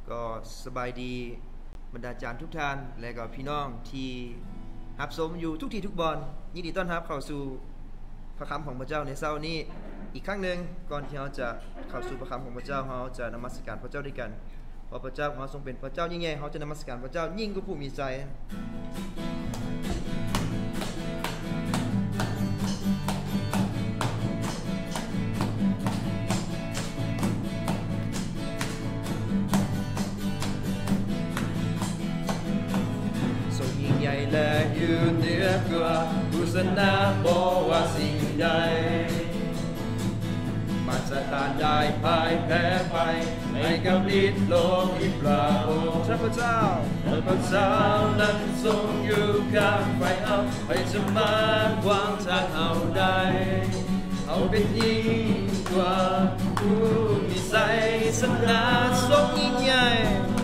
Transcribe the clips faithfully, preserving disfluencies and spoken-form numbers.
ก็สบายดีบรรดาจารย์ทุกท่านและก็พี่น้องที่รับชมอยู่ทุกที่ทุกบอนยินดีต้อนรับเข้าสู่พระคำของพระเจ้าในเช้านี้อีกครั้งหนึ่งก่อนที่เราจะเข้าสู่พระคำของพระเจ้าเราจะนมัสการพระเจ้าด้วยกันเพราะพระเจ้าของเราทรงเป็นพระเจ้ายิ่งใหญ่เราจะนมัสการพระเจ้ายิ่งกว่าผู้มีใจและอยู่เหนือกว่าผู้ชนะบ่ว่าสิ่งใดมารซาตานได้พ่ายแพ้ไปให้กับฤทธิ์โลกที่พระองค์พระเจ้าพระเจ้านั้นทรงอยู่ข้างฝ่ายเราไม่จะมาขวางทางเราได้เขาเป็นยิ่งกว่าผู้มีใจสนาทรงยิ่งใหญ่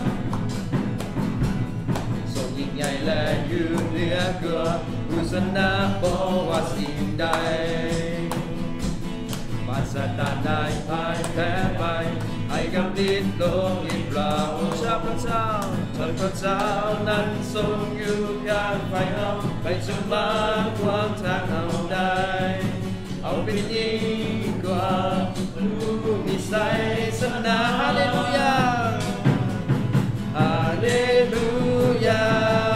ใหญ่และอยู่เหนือกว่าผู้ชนะบ่ว่าสิ่งใดมารซาตานได้พ่ายแพ้ไปให้กับฤทธิ์โลกที่พระองค์พระเจ้าพระเจ้านั้นทรงอยู่ข้างฝ่ายเราไม่จะมาขวางทางเราได้เอาเป็นยิ่งกว่าผู้มีใจสนาฮาเลลูยาฮาเลลูยา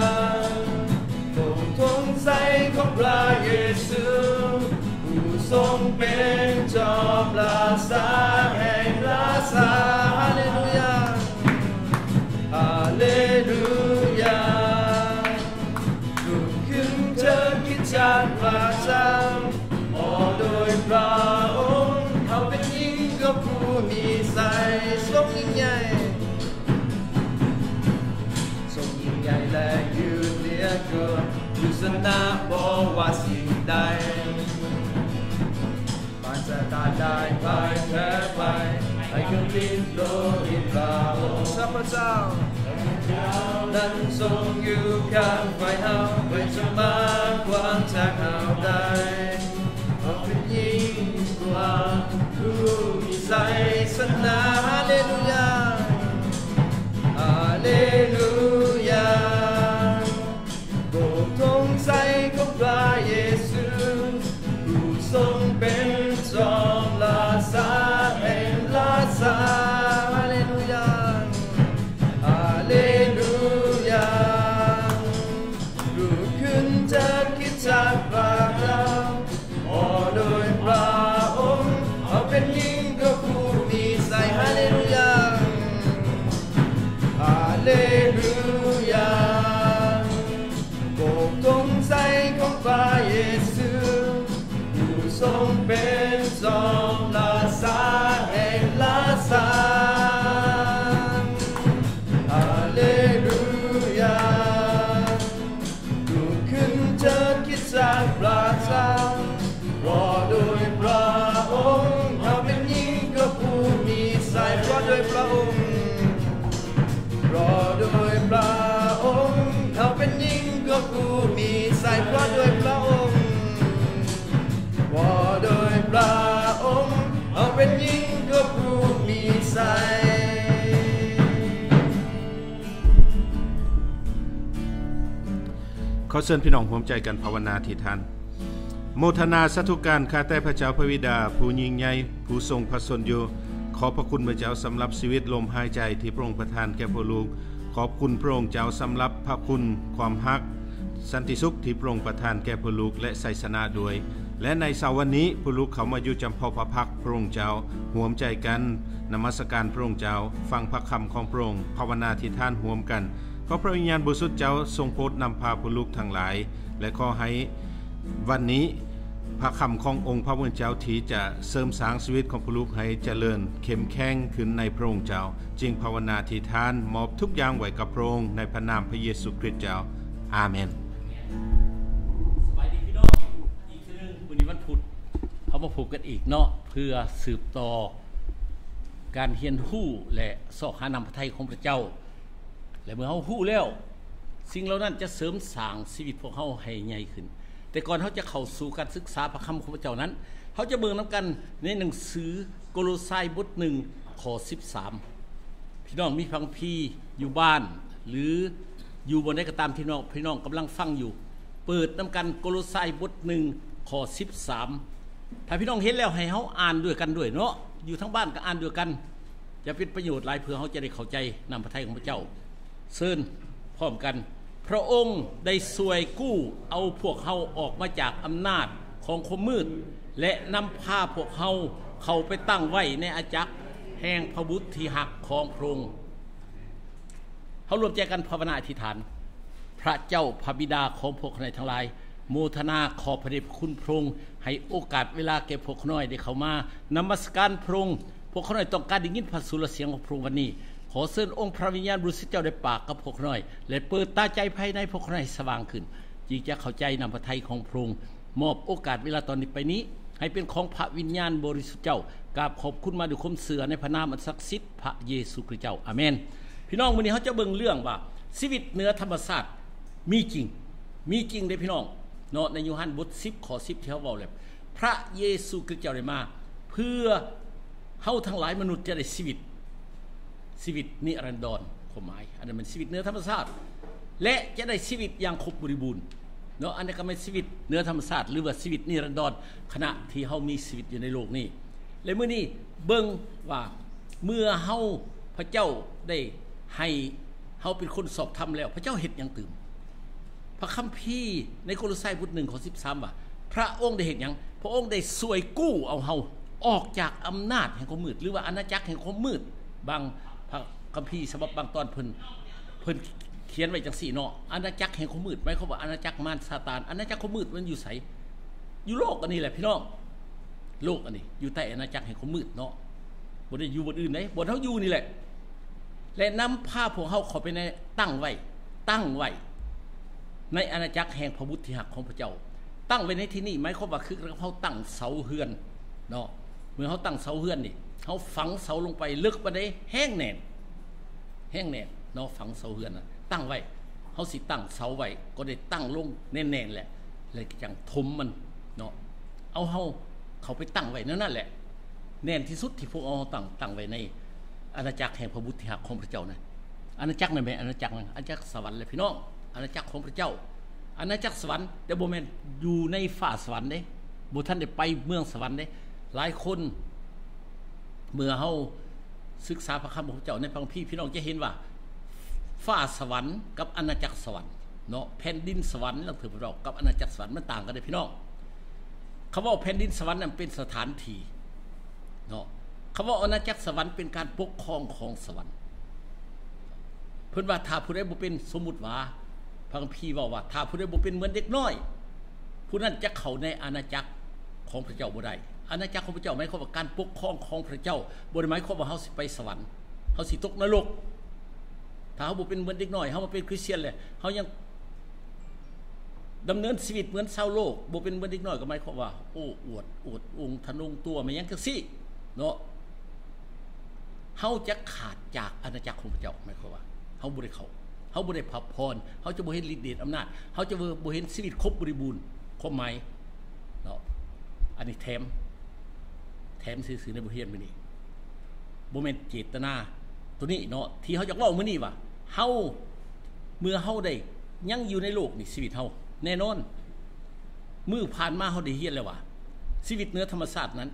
ของพระเยซูผู้ทรงเป็นจอมรักษาแห่งรักษาฮาเลลูยาฮาเลลูยาลุกขึ้นเถิดคิดจากพระเจ้าโอ้โดยพระองค์เขาเป็นยิ่งกว่าผู้มีใจทรงยิ่งใหญ่ทรงยิ่งใหญ่และอยู่เหนือกว่าผู้ชนะบ่ว่าสิ่งใดมารซาตานได้พ่ายแพ้ไปให้กับฤทธิ์โลกที่พระองค์พระเจ้านั้นทรงอยู่ข้างฝ่ายเราไม่จะมาขวางทางเราได้เขาเป็นยิ่งกว่าผู้มีใจสนาฮาเลลูยาฮาเลลูยาทงใจของพระเยซูผู้ทรงเป็นจอมรักษาแห่งรักษาฮาเลลูยาฮาเลลูยาลุกขึ้นจากคิดจากพระเจ้าโอ้โดยพระองค์เขาเป็นยิ่งกว่าผู้มีใจฮาเลลูยาฮาเลลูยาทงใจของพระเยซูผู้ทรงเป็นจอมรักษาแห่งรักษาฮาเลลูยาลุกขึ้นเถิดคิดจากพระเจ้ารอโดยพระองค์เขาเป็นยิ่งกว่าผู้มีใจรอโดยพระองค์รอโดยพระองค์เขาเป็นยิ่งกว่าผู้มีใจเพราะโดยพระองค์เพราะโดยพระองค์เขาเป็นยิ่งกว่าผู้มีใจขอเชิญพี่น้องร่วมใจกันภาวนาที่ท่านโมทนาสาธุการข้าแต่พระเจ้าพระบิดาผู้ยิ่งใหญ่ผู้ทรงพระชนอยู่ขอพระคุณพระเจ้าสำหรับชีวิตลมหายใจที่พระองค์ประทานแก่พวกลูกขอบคุณพระองค์เจ้าสำหรับพระคุณความฮักสันติสุขที่พระองค์ประทานแก่พวกลูกและไสสนาด้วยและในเช้าวันนี้พวกลูกเขามาอยู่จำพอพระพักพระองค์เจ้าร่วมใจกันนมัสการพระองค์เจ้าฟังพระคำของพระองค์ภาวนาที่ท่านร่วมกันขอพระวิญญาณบริสุทธิ์เจ้าทรงโปรดนำพาพวกลูกทั้งหลายและขอให้วันนี้พระคำขององค์พระผู้เป็นเจ้าที่จะเสริมสร้างชีวิตของพวกลูกให้เจริญเข้มแข็งขึ้นในพระองค์เจ้าจึงภาวนาที่ท่านมอบทุกอย่างไว้กับพระองค์ในพระนามพระเยซูคริสต์เจ้าอาเมนสบายดีพี่น้องอีกทีนึงวันนี้วันพุธเขามาผูกกันอีกเนาะเพื่อสืบต่อการเรียนรู้และสอบหานำพระทัยของพระเจ้าและเมื่อเขารู้แล้วสิ่งเหล่านั้นจะเสริมสร้างชีวิตพวกเขาให้ใหญ่ขึ้นแต่ก่อนเขาจะเข้าสู่การศึกษาพระคำของพระเจ้านั้นเขาจะเบิ่งนำกันในหนังสือโกโลไซบทหนึ่งข้อสิบสามพพี่น้องมีพังพี่อยู่บ้านหรืออยู่บนใดก็ตามที่น้องพี่น้องกำลังฟังอยู่เปิดนำกันโกโลไซบทหนึ่งข้อสิบสามถ้าพี่น้องเห็นแล้วให้เฮาอ่านด้วยกันด้วยเนาะอยู่ทั้งบ้านก็อ่านด้วยกันจะเป็นประโยชน์หลายเพื่อเฮาจะได้เข้าใจนำพระทัยของพระเจ้าเชิญพร้อมกันพระองค์ได้ช่วยกู้เอาพวกเฮาออกมาจากอำนาจของความมืดและนำพาพวกเฮาเข้าไปตั้งไว้ในอาณาจักรแห่งพระบุตรที่หักของพระองค์เฮารวมใจกันภาวนาอธิษฐานพระเจ้าพระบิดาของพวกเราทั้งหลายโมทนาขอพระเดชพระคุณพระองค์ให้โอกาสเวลาแก่พวกน้อยได้เข้ามานมัสการพระองค์พวกน้อยต้องการได้ยินพระสุรเสียงของพระองค์วันนี้ขอเชิญองค์พระวิญญาณบริสุทธิ์เจ้าได้ปากกับพวกน้อยและเปิดตาใจภายในพวกน้อยสว่างขึ้นจึงจะเข้าใจนำพระทัยของพระองค์มอบโอกาสเวลาตอนนี้ไปนี้ให้เป็นของพระวิญญาณบริสุทธิ์เจ้ากราบขอบคุณมาด้วยความเสื่อในพระนามอันศักดิ์สิทธิ์พระเยซูคริสต์เจ้าอาเมนพี่น้องวันนี้เขาจะเบิ่งเรื่องว่าชีวิตเหนือธรรมชาติมีจริงมีจริงเด้พี่น้องเนาะในโยฮันบทสิบข้อสิบที่เขาบอกเลยพระเยซูคริสต์เจ้าได้มาเพื่อเฮาทั้งหลายมนุษย์จะได้ชีวิตชีวิตนิรันดรความหมายอันนั้นเป็นชีวิตเหนือธรรมชาติและจะได้ชีวิตอย่างครบบริบูรณ์เนาะอันนี้ก็เป็นชีวิตเหนือธรรมชาติหรือว่าชีวิตนิรันดรขณะที่เฮามีชีวิตอยู่ในโลกนี้และเมื่อนี้เบิ่งว่าเมื่อเฮาพระเจ้าได้ให้เฮาเป็นคนสอบธรรมแล้วพระเจ้าเฮ็ดหยังตื่มพระคัมภีร์ในโคโลไซบทหนึ่งข้อสิบสามว่าพระองค์ได้เฮ็ดหยังพระองค์ได้ช่วยกู้เอาเฮาออกจากอำนาจแห่งความมืดหรือว่าอาณาจักรแห่งความมืดบางพระคัมภีร์ฉบับบางตอนเพิ่นเพิ่นเขียนไว้จังซี่เนาะอาณาจักรแห่งความมืดหมายความว่าอาณาจักรมารซาตานอาณาจักรความมืดมันอยู่ไสอยู่โลกอันนี้แหละพี่น้องโลกอันนี้อยู่ใต้อาณาจักรแห่งความมืดเนาะบ่ได้อยู่บนอื่นไหนบนเฮาอยู่นี่แหละและนำพาพวกเฮาเข้าไปในตั้งไว้ตั้งไว้ในอาณาจักรแห่งพระบุตรที่หักของพระเจ้าตั้งไว้ในที่นี้หมายความว่าคือเฮาตั้งเสาเฮือนเนาะเมื่อเฮาตั้งเสาเฮือนนี่เฮาฝังเสาลงไปลึกปานใดแห้งแน่นแห้งแน่นเนาะฝังเสาเฮือนน่ะตั้งไว้เฮาสิตั้งเสาไว้ก็ได้ตั้งลงแน่นๆแหละแล้วก็จังถมมันเนาะเอาเฮาเข้าไปตั้งไว้นั่นแหละแน่นที่สุดที่พวกเอาตั้งตั้งไว้ในอาณาจักรแห่งพระบุตรที่หักของพระเจ้านะอาณาจักรนั่นแม่อาณาจักรอาณาจักรสวรรค์เลยพี่น้องอาณาจักรของพระเจ้าอาณาจักรสวรรค์แต่บ่แม่นอยู่ในฟ้าสวรรค์เด้บ่ทันได้ไปเมืองสวรรค์เด้หลายคนเมื่อเฮาศึกษาพระคำของพระเจ้าในพระคัมภีร์พี่น้องจะเห็นว่าฟ้าสวรรค์กับอาณาจักรสวรรค์เนาะแผ่นดินสวรรค์แล้วถือว่ากับอาณาจักรสวรรค์มันต่างกันเด้พี่น้องคำว่าแผ่นดินสวรรค์นั้นเป็นสถานที่เนาะคำว่าอาณาจักรสวรรค์เป็นการปกครองของสวรรค์เพิ่นว่าถ้าผู้ใดบ่เป็นสมมุติว่าพระคัมภีร์ว่าว่าถ้าผู้ใดบ่เป็นเหมือนเด็กน้อยผู้นั้นจะเข้าในอาณาจักรของพระเจ้าบ่ได้อาณาจักรของพระเจ้าหมายความว่าการปกครองของพระเจ้าบ่ได้หมายความว่าเฮาสิไปสวรรค์เฮาสิตกนรกถ้าเฮาบ่เป็นเหมือนเด็กน้อยเฮามาเป็นคริสเตียนเลยเฮายังดำเนินชีวิตเหมือนชาวโลกบ่เป็นเหมือนเด็กน้อยก็หมายความว่าโอ้อวดอวดองค์ทะนงตัวมันยังจังซี่เนาะเฮาจะขาดจากอาณาจักรของพระเจ้าหมายความว่าเฮาบ่ได้เข้าเฮาบ่ได้พับพรเฮาจะบ่เห็นฤทธิ์เดชอำนาจเฮาจะบ่เห็นชีวิตครบบริบูรณ์ความหมายเนาะอันนี้แถมแถมซื่อๆในบทเรียนมื้อนี้บ่แม่นเจตนาตัวนี้เนาะที่เฮาอยากเว้ามื้อนี้ว่าเฮาเมื่อเฮาได้ยังอยู่ในโลกนี่ชีวิตเฮาแน่นอนมื้อผ่านมาเฮาได้เรียนแล้วว่าชีวิตเหนือธรรมชาตินั้น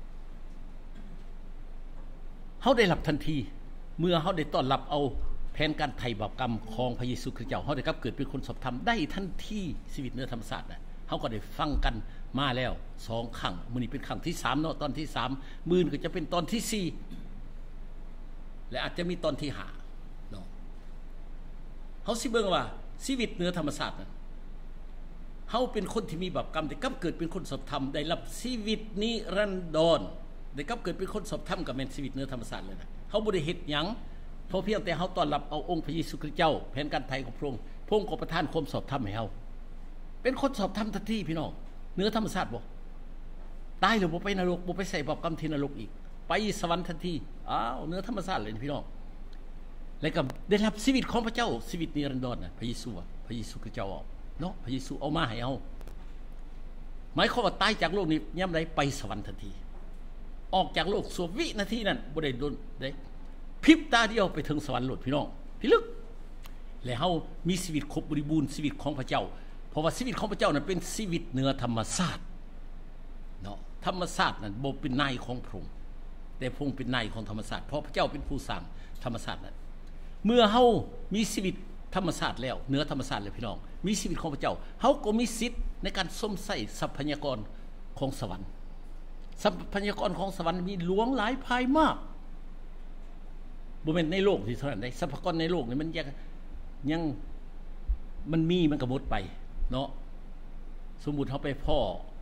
เฮาได้รับทันทีเมื่อเฮาได้ต้อนรับเอาแผนการไถ่บาปกรรมของพระเยซูคริสต์เจ้าเฮาได้กลับเกิดเป็นคนสอบธรรมได้ทันทีชีวิตเหนือธรรมชาติน่ะเฮาก็ได้ฟังกันมาแล้วสองครั้งมื้อนี้เป็นครั้งที่สามเนาะตอนที่สามมื้อนี้ก็จะเป็นตอนที่สี่และอาจจะมีตอนที่ห้าเนาะเฮาสิเบิ่งว่าชีวิตเหนือธรรมชาตินั้นเฮาเป็นคนที่มีบาปกรรมได้กลับเกิดเป็นคนสอบธรรมได้รับชีวิตนิรันดรได้กลับเกิดเป็นคนสอบธรรมก็แม่นชีวิตเหนือธรรมชาติเลยนะเฮาบ่ได้เฮ็ดหยังเพราะเพียงแต่เฮาต้อนรับเอาองค์พระเยซูคริสต์เจ้าแผนการไถ่ของพระองค์พระองค์ก็ประทานความสอบธรรมให้เฮาเป็นคนสอบธรรมทันทีพี่น้องเหนือธรรมชาติบ่ตายแล้วบ่ไปนรกบ่ไปใส่บาปกรรมที่นรกอีกไปสวรรค์ทันทีอ้าวเหนือธรรมชาติเลยพี่น้องแล้วก็ได้รับชีวิตของพระเจ้าชีวิตนิรันดรน่ะพระเยซูพระเยซูคริสต์เจ้าเอาเนาะพระเยซูเอามาให้เฮาหมายความว่าตายจากโลกนี้ยามใดไปสวรรค์ทันทีออกจากโลกชั่ววินาทีนั้นบ่ได้โดนได้พริบตาเดียวไปถึงสวรรค์โลดพี่น้องพี่ลึกและเฮามีชีวิตครบบริบูรณ์ชีวิตของพระเจ้าเพราะว่าชีวิตของพระเจ้านั้นเป็นชีวิตเหนือธรรมชาติเนาะธรรมชาตินั้นบ่เป็นนายของพระองค์แต่พระองค์เป็นนายของธรรมชาติเพราะพระเจ้าเป็นผู้สร้างธรรมชาตินั้นเมื่อเฮามีชีวิตธรรมชาติแล้วเหนือธรรมชาติเลยพี่น้องมีชีวิตของพระเจ้าเฮาก็มีสิทธิ์ในการสมใส่ทรัพยากรของสวรรค์ทรัพยากรของสวรรค์มีหลวงหลายภายมากบ่แม่นในโลกที่เท่านั้นได้ทรัพยากรในโลกนี่มันยังยังมันมีมันก็หมดไปเนาะสมมุติเฮาไปพ่อ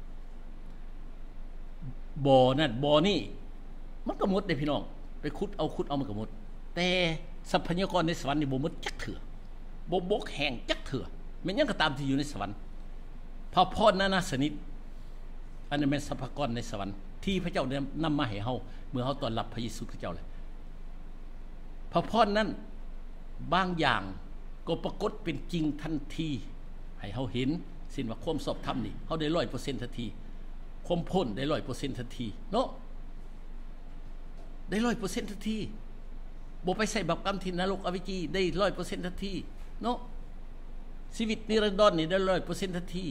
บ่อนั่นบ่อนี่มันก็หมดได้พี่น้องไปขุดเอาขุดเอามันก็หมดแต่ทรัพยากรในสวรรค์นี่บ่หมดจักเถื่อบ่บกแห้งจักเถื่อแม้นยังก็ตามที่อยู่ในสวรรค์พระพรนานาชนิดอันนั้นเป็นทรัพยากรในสวรรค์ที่พระเจ้าได้นำมาให้เฮาเมื่อเฮาต้อนรับพระเยซูคริสต์เจ้าเลยพระพรนั้นบางอย่างก็ปรากฏเป็นจริงทันทีให้เฮาเห็นสิ้นว่าความสอบธรรมนี่เฮาได้ ร้อยเปอร์เซ็นต์ ทันทีความพ้นได้ ร้อยเปอร์เซ็นต์ ทันทีเนาะได้ ร้อยเปอร์เซ็นต์ ทันทีบ่ไปใส่บาปกรรมที่นรกอเวจีได้ ร้อยเปอร์เซ็นต์ ทันทีเนาะชีวิตนิรันดรนี่ได้ ร้อยเปอร์เซ็นต์ ทันที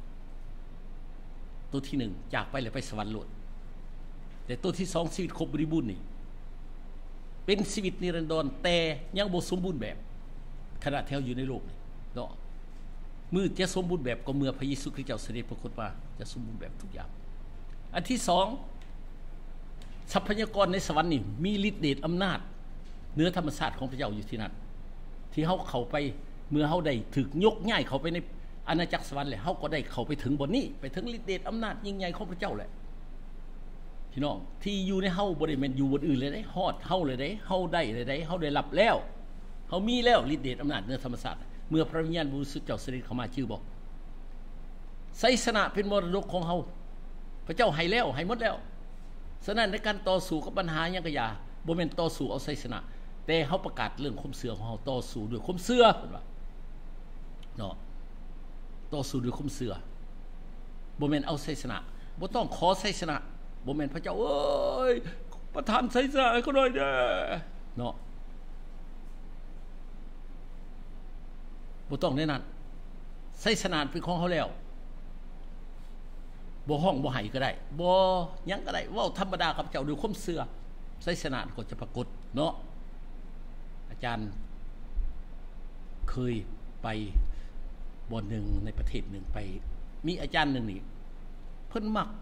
ตัวที่หนึ่งจากไปแล้วไปสวรรค์โลดแต่ตัวที่สองชีวิตครบบริบูรณ์นี่เป็นชีวิตนิรันดรแต่ยังบ่สมบูรณ์แบบขณะที่เราอยู่ในโลกนี่เนาะมือจะสมบูรณ์แบบก็เมื่อพระเยซูคริสต์เจ้าเสด็จปรากฏว่าจะสมบูรณ์แบบทุกอย่างอันที่สองทรัพยากรในสวรรค์นี่มีฤทธิ์เดชอำนาจเหนือธรรมชาติของพระเจ้าอยู่ที่นั่นที่เฮาเข้าไปเมื่อเฮาได้ถูกยกย้ายเข้าไปในอาณาจักรสวรรค์แล้วเฮาก็ได้เข้าไปถึงบนนี้ไปถึงฤทธิ์เดชอำนาจยิ่งใหญ่ของพระเจ้าแหละพี่น้องที่อยู่ในเฮาบ่ได้แม่นอยู่บนอื่นเลยได้ฮอดเฮาเลยได้เฮาได้เลยได้เฮาได้รับแล้วเฮามีแล้วฤทธิ์เดชอำนาจเหนือธรรมชาติเมื่อพระวิญญาณบริสุทธิ์เจ้าเสด็จเข้ามาชื่อบอกไสยชนะเป็นมรดกของเฮาพระเจ้าให้แล้วให้หมดแล้วฉะนั้นในการต่อสู้กับปัญหาหยังก็อย่าบ่แม่นต่อสู้เอาไสยชนะแต่เฮาประกาศเรื่องความเชื่อของเฮาต่อสู้ด้วยความเชื่อเพิ่นว่าเนาะต่อสู้ด้วยความเชื่อบ่แม่นเอาไสยชนะบ่ต้องขอไสยชนะบ่แม่นพระเจ้าเอ้ยประทานไสยชนะให้เขาหน่อยเด้อเนาะบ่ต้องในนั้นไสยชนะเป็นของเฮาแล้วบ่ห้องบ่ให้ก็ได้บ่หยังก็ได้เว้าธรรมดากับเจ้าด้วยความเชื่อไสยชนะก็จะปรากฏเนาะอาจารย์เคยไปบ่อนหนึ่งในประเทศหนึ่งไปมีอาจารย์หนึ่งนี่เพิ่นมัก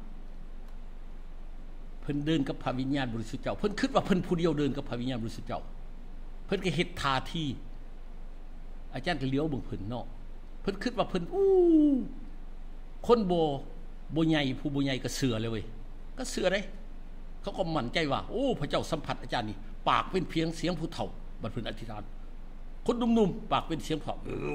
เพิ่นเดินกับพระวิญญาณบริสุทธิ์เจ้าเพิ่นคิดว่าเพิ่นผู้เดียวเดินกับพระวิญญาณบริสุทธิ์เจ้าเพิ่นก็เฮ็ดท่าทีอาจารย์ก็เลี้ยวเบิ่งเพิ่นเนาะเพิ่นคิดว่าเพิ่นอู้คนบ่บ่ใหญ่ผู้บ่ใหญ่ก็เสือเลยเว้ยก็เสือได้เขาก็มั่นใจว่าโอ้พระเจ้าสัมผัสอาจารย์นี่ปากเป็นเพียงเสียงผู้เฒ่าบัดเพิ่นอธิษฐานคนหนุ่มๆปากเป็นเสียงผู้เฒ่า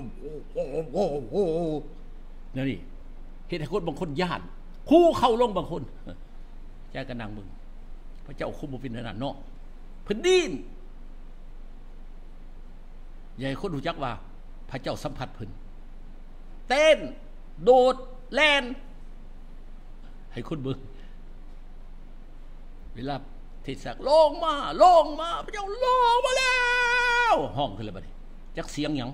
นี่เฮ็ดให้คนบางคนย่านคู่เข้าลงบางคนแจ้ก็นั่งเบิ่งพระเจ้าคงบ่เป็นนั่นน่ะเนาะเพิ่นดิ้นใหญ่คนรู้จักว่าพระเจ้าสัมผัสเพิ่นเต้นโดดแล่นให้คนเบิ่งเวลาเทศน์ลงมาลงมาพระเจ้าลงมาแล้วห้องขึ้นเลยบัดนี้จักเสียงหยัง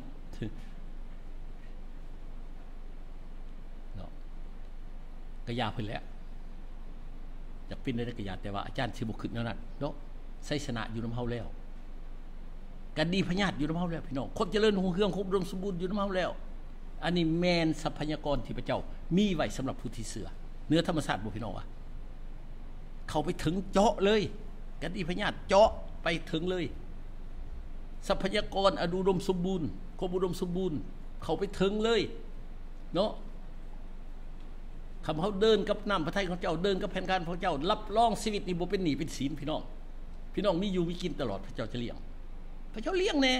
เนาะกระยาเพิ่นแล้วอยากเป็นได้กระยาแต่ว่าอาจารย์สิบ่ขึ้นแนวนั้นเนาะไสยชนะอยู่นำเฮาแล้วกันดีพญาติอยู่นำเฮาแล้วพี่น้องคนเจริญรุ่งเรืองครบอุดมสมบูรณ์อยู่นำเฮาแล้วอันนี้แม่นทรัพยากรที่พระเจ้ามีไว้สำหรับผู้ที่เชื่อเนื้อธรรมชาติบ่พี่น้องอ่ะเข้าไปถึงเจาะเลยกันดีพญาติเจาะไปถึงเลยทรัพยากรอดุดมสมบูรณ์ครบอุดมสมบูรณ์เข้าไปถึงเลยเนาะคำเขาเดินกับน้ำพระทัยของเจ้าเดินกับแผ่นการของเจ้ารับรองชีวิตนี่บ่เป็นหนี้เป็นศีลพี่น้องพี่น้องมีอยู่มีกินตลอดพระเจ้าจะเลี้ยงพระเจ้าเลี้ยงแน่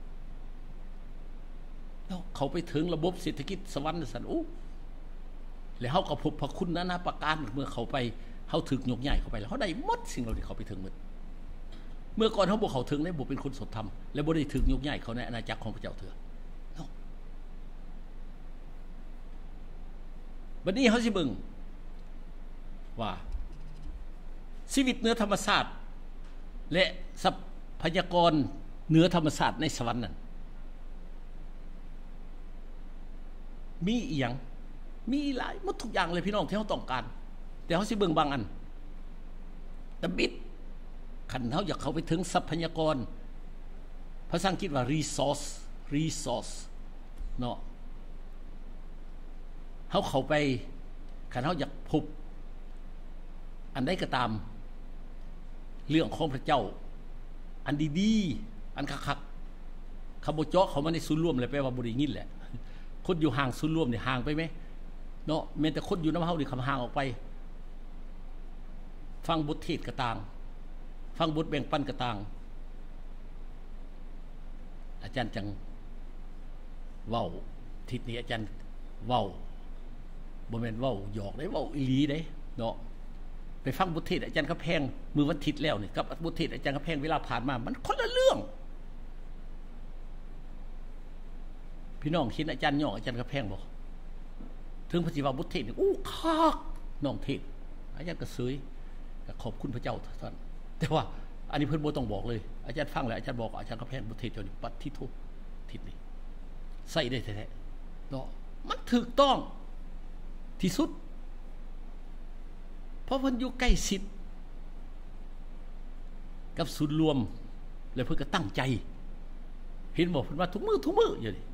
แล้วเขาไปถึงระบบเศรษฐกิจสวรรค์สันโอ้แล้วเขาก็พบพระคุณนานาประการเมื่อเขาไปเขาถึกยกใหญ่เข้าไปแล้วเขาได้หมดสิ่งเหล่าที่เขาไปถึงหมดเมื่อก่อนเขาบอกเขาถึงได้บอกเป็นคนสดธรรมและบ่ได้ถึกยกใหญ่เขาในอาณาจักรของพระเจ้าเถอะบัดนี้เขาสิเบิ่งว่าชีวิตเหนือธรรมชาติและทรัพพยากรณ์เหนือธรรมศาสตร์ในสวรรค์นั่นมีอีหยังมีหลายหมดทุกอย่างเลยพี่น้องที่เฮาต้องการแต่เฮาสิเบิ่งบางอันตะบิดคันเฮาอยากเข้าไปถึงทรัพยากรภาษาอังกฤษว่า resource resource เนาะเฮาเข้าไปคันเฮาอยากพบอันใดก็ตามเรื่องของพระเจ้าอันดีๆอันคักๆคำบ่เจาะเข้ามาในศูนย์รวมเลยแปลว่าบ่ได้ยินแหละคนอยู่ห่างศูนย์รวมนี่ห่างไปมั้ยเนาะแม้แต่คนอยู่นำเฮานี่คำห่างออกไปฟังบทเทศก็ต่างฟังบทแบ่งปันก็ต่างอาจารย์จังเว้าทิศนี้อาจารย์เว้าบ่แม่นเว้าหยอกได้เว้าอีหลีได้เนาะไปฟังบทเทศอาจารย์ก็แพงมือวันทิศแล้วนี่กับบทเทศอาจารย์ก็แพงเวลาผ่านมามันคนละเรื่องพี่น้องคิดอาจารย์ย่ออาจารย์ก็แพงบ่ถึงพระสิว่าบทเทศนี่อู้คักน้องเทศอาจารย์ก็เสยก็ขอบคุณพระเจ้าท่านแต่ว่าอันนี้เพิ่นบ่ต้องบอกเลยอาจารย์ฟังแล้วอาจารย์บอกอาจารย์ก็แพงบทเทศเจ้านี่ปัดที่ทุกทิศนี่ใส่ได้แท้ๆเนาะมันถูกต้องที่สุดเพราะเพิ่นอยู่ใกล้ชิดกับศูนย์รวมแล้วเพิ่นก็ตั้งใจเห็นบอกเพิ่นว่าทุกมื้อทุกมื้ออยู่นี่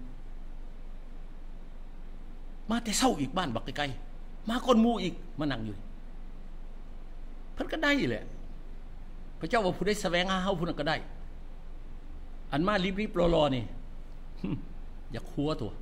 มาแต่เช้าอีกบ้านบักไกลๆมาก่อนหมู่อีกมานั่งอยู่เพิ่นก็ได้แหละพระเจ้าว่าผู้ใดแสวงหาเฮาผู้นั้นก็ได้อันมารีบๆรอๆนี่อย่าคัวตัว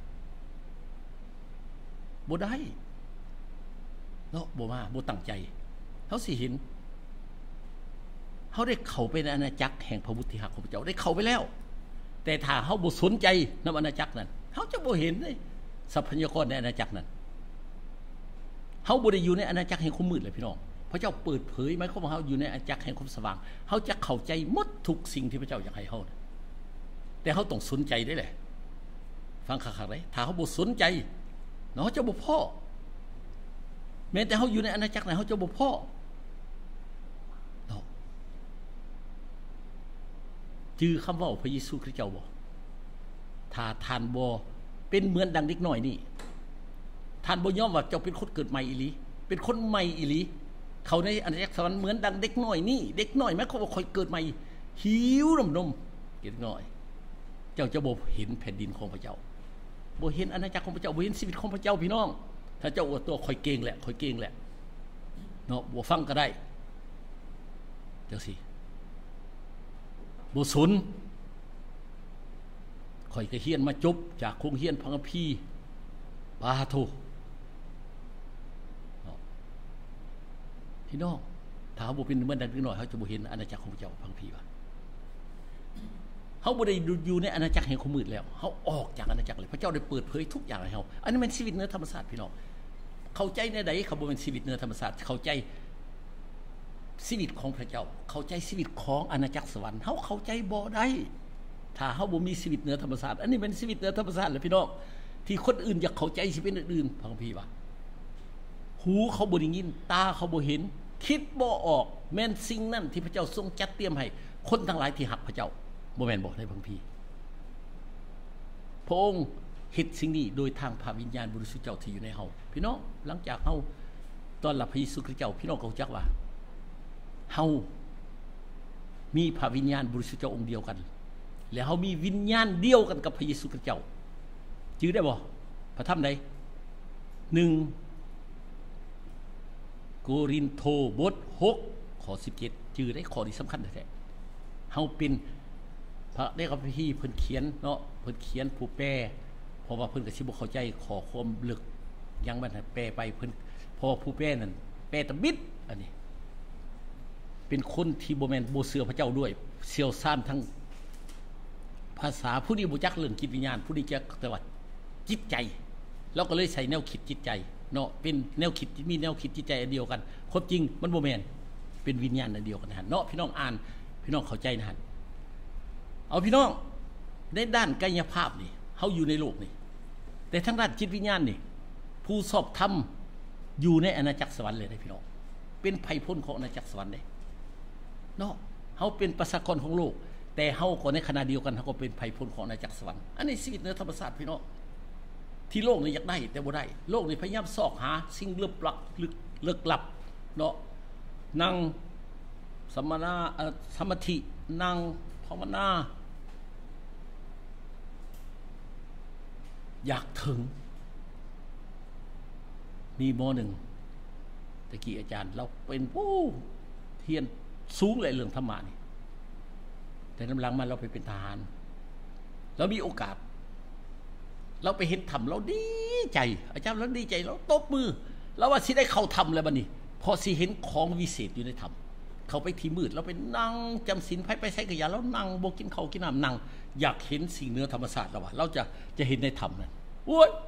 บ่ได้เนาะบ่มาบ่ตั้งใจเฮาสิเห็นเฮาได้เข้าไปในอาณาจักรแห่งพระบุตรที่หักของพระเจ้าได้เข้าไปแล้วแต่ถ้าเฮาบ่สนใจนำอาณาจักรนั้นเฮาจะบ่เห็นเลยทรัพยากรในอาณาจักรนั้นเฮาบ่ได้อยู่ในอาณาจักรแห่งความมืดเลยพี่น้องพระเจ้าเปิดเผยหมายความว่าเฮาอยู่ในอาณาจักรแห่งความสว่างเฮาจะเข้าใจหมดทุกสิ่งที่พระเจ้าอยากให้เฮาแต่เฮาต้องสนใจได้แหละฟังคักๆเลยถ้าเฮาบ่สนใจเนาะเฮาจะบ่พอแม้แต่เฮาอยู่ในอาณาจักรไหนเฮาจะบ่พอเนาะจื่อคำเว้าพระเยซูคริสต์เจ้าบ่ถ้าท่านบ่เป็นเหมือนดังเด็กน้อยนี่ท่านบ่ยอมว่าเจ้าเป็นคนเกิดใหม่อีหลีเป็นคนใหม่อีหลีเขาในอาณาจักรสวรรค์เหมือนดังเด็กน้อยนี่เด็กน้อยแม้เขาว่าค่อยเกิดใหม่หิวนมนมเด็กน้อยเจ้าจะบ่เห็นแผ่นดินของพระเจ้าบ่เห็นอาณาจักรของพระเจ้าบ่เห็นชีวิตของพระเจ้าพี่น้องถ้าเจ้าอวดตัวค่อยเก่งแหละค่อยเก่งแหละเนาะบ่ฟังก็ได้จังซี่บ่สนค่อยก็เฮียนมาจบจากโรงเรียนพังคัมภีร์ปาโทพี่น้องถ้าเฮาบ่เป็นเหมือนดังเด็กน้อยเฮาจะบ่เห็นอาณาจักรของพระเจ้าพังคัมภีร์ว่าเฮาบ่ได้อยู่ในอาณาจักรแห่งความมืดแล้วเฮาออกจากอาณาจักรเลยพระเจ้าได้เปิดเผยทุกอย่างให้เฮาอันนี้มันชีวิตเหนือธรรมชาติพี่น้องเข้าใจในใดเขาบ่เป็นชีวิตเหนือธรรมชาติเข้าใจชีวิตของพระเจ้าเข้าใจชีวิตของอาณาจักรสวรรค์เฮาเข้าใจบ่ได้ถ้าเฮาบ่มีชีวิตเหนือธรรมชาติอันนี้เป็นชีวิตเหนือธรรมชาติแหละพี่น้องที่คนอื่นอยากเข้าใจสิเป็นอื่นๆพังคัมภีร์ว่าหูเขาบ่ได้ยินตาเขาบ่เห็นคิดบ่ออกแม่นสิ่งนั้นที่พระเจ้าทรงจัดเตรียมให้คนทั้งหลายที่รักพระเจ้าบ่แม่นบ่ในพระคัมภีร์พระองค์เฮ็ดสิ่งนี้โดยทางพระวิญญาณบริสุทธิ์เจ้าที่อยู่ในเฮาพี่น้องหลังจากเฮาต้อนรับพระเยซูคริสต์เจ้าพี่น้องก็รู้จักว่าเฮามีพระวิญญาณบริสุทธิ์เจ้าองค์เดียวกันแล้วเฮามีวิญญาณเดียวกันกับพระเยซูคริสต์เจ้าจื้อได้บ่พระธรรมใดหนึ่งโกรินโธบทหกข้อสิบเจ็ดจื้อได้ข้อที่สำคัญแท้ๆเฮาเป็นพระได้กับพี่เพิ่นเขียนเนาะเพิ่นเขียนผู้แปลเพราะว่าเพิ่นก็สิบ่เข้าใจขอความลึกยังมันแปลไปเพิ่นเพราะว่าผู้แปลนั่นแปลตะบิดอันนี้เป็นคนที่บ่แม่นบ่เชื่อพระเจ้าด้วยเชี่ยวชาญทั้งภาษาผู้นี้บ่จักเรื่องจิตวิญญาณผู้นี้จักแต่ว่าจิตใจเราก็เลยใช้แนวคิดจิตใจเนาะเป็นแนวคิดมีแนวคิดจิตใจอันเดียวกันความจริงมันบ่แม่นเป็นวิญญาณอันเดียวกันหั่นเนาะพี่น้องอ่านพี่น้องเข้าใจนะหั่นเอาพี่น้องในด้านกายภาพนี่เฮาอยู่ในโลกนี่แต่ทางด้านจิตวิญญาณนี่ผู้สอบธรรมอยู่ในอาณาจักรสวรรค์เลยได้พี่น้องเป็นไผพ้นของอาณาจักรสวรรค์ได้เนาะเฮาเป็นประชากรของโลกแต่เฮาก็ในขณะเดียวกันเฮาก็เป็นไผพลของอาณาจักรสวรรค์อันนี้ชีวิตเหนือธรรมชาติพี่น้องที่โลกนี้อยากได้แต่บ่ได้โลกนี้พยายามซอกหาสิ่งลึกลับลึกลึกลับเนาะนั่งสมณะสมาธินั่งภาวนาอยากถึงมีหมอหนึ่งตะกี้อาจารย์เราเป็นผู้เทียนสูงเลยเรื่องธรรมะนี่แต่กำลังมาเราไปเป็นทหารเรามีโอกาสเราไปเห็นธรรมเราดีใจอาจารย์เราดีใจเราตบมือแล้วว่าสิได้เข้าธรรมแล้วบัดนี้พอสิเห็นของวิเศษอยู่ในธรรมเขาไปที่มืดเราไปนั่งจำศีลไปไปใส่กระยาแล้วนั่งบ่กินข้าวกินน้ำนั่งอยากเห็นสิ่งเหนือธรรมชาติแล้วว่าเราจะจะเห็นในธรรมนั่นโอ้ย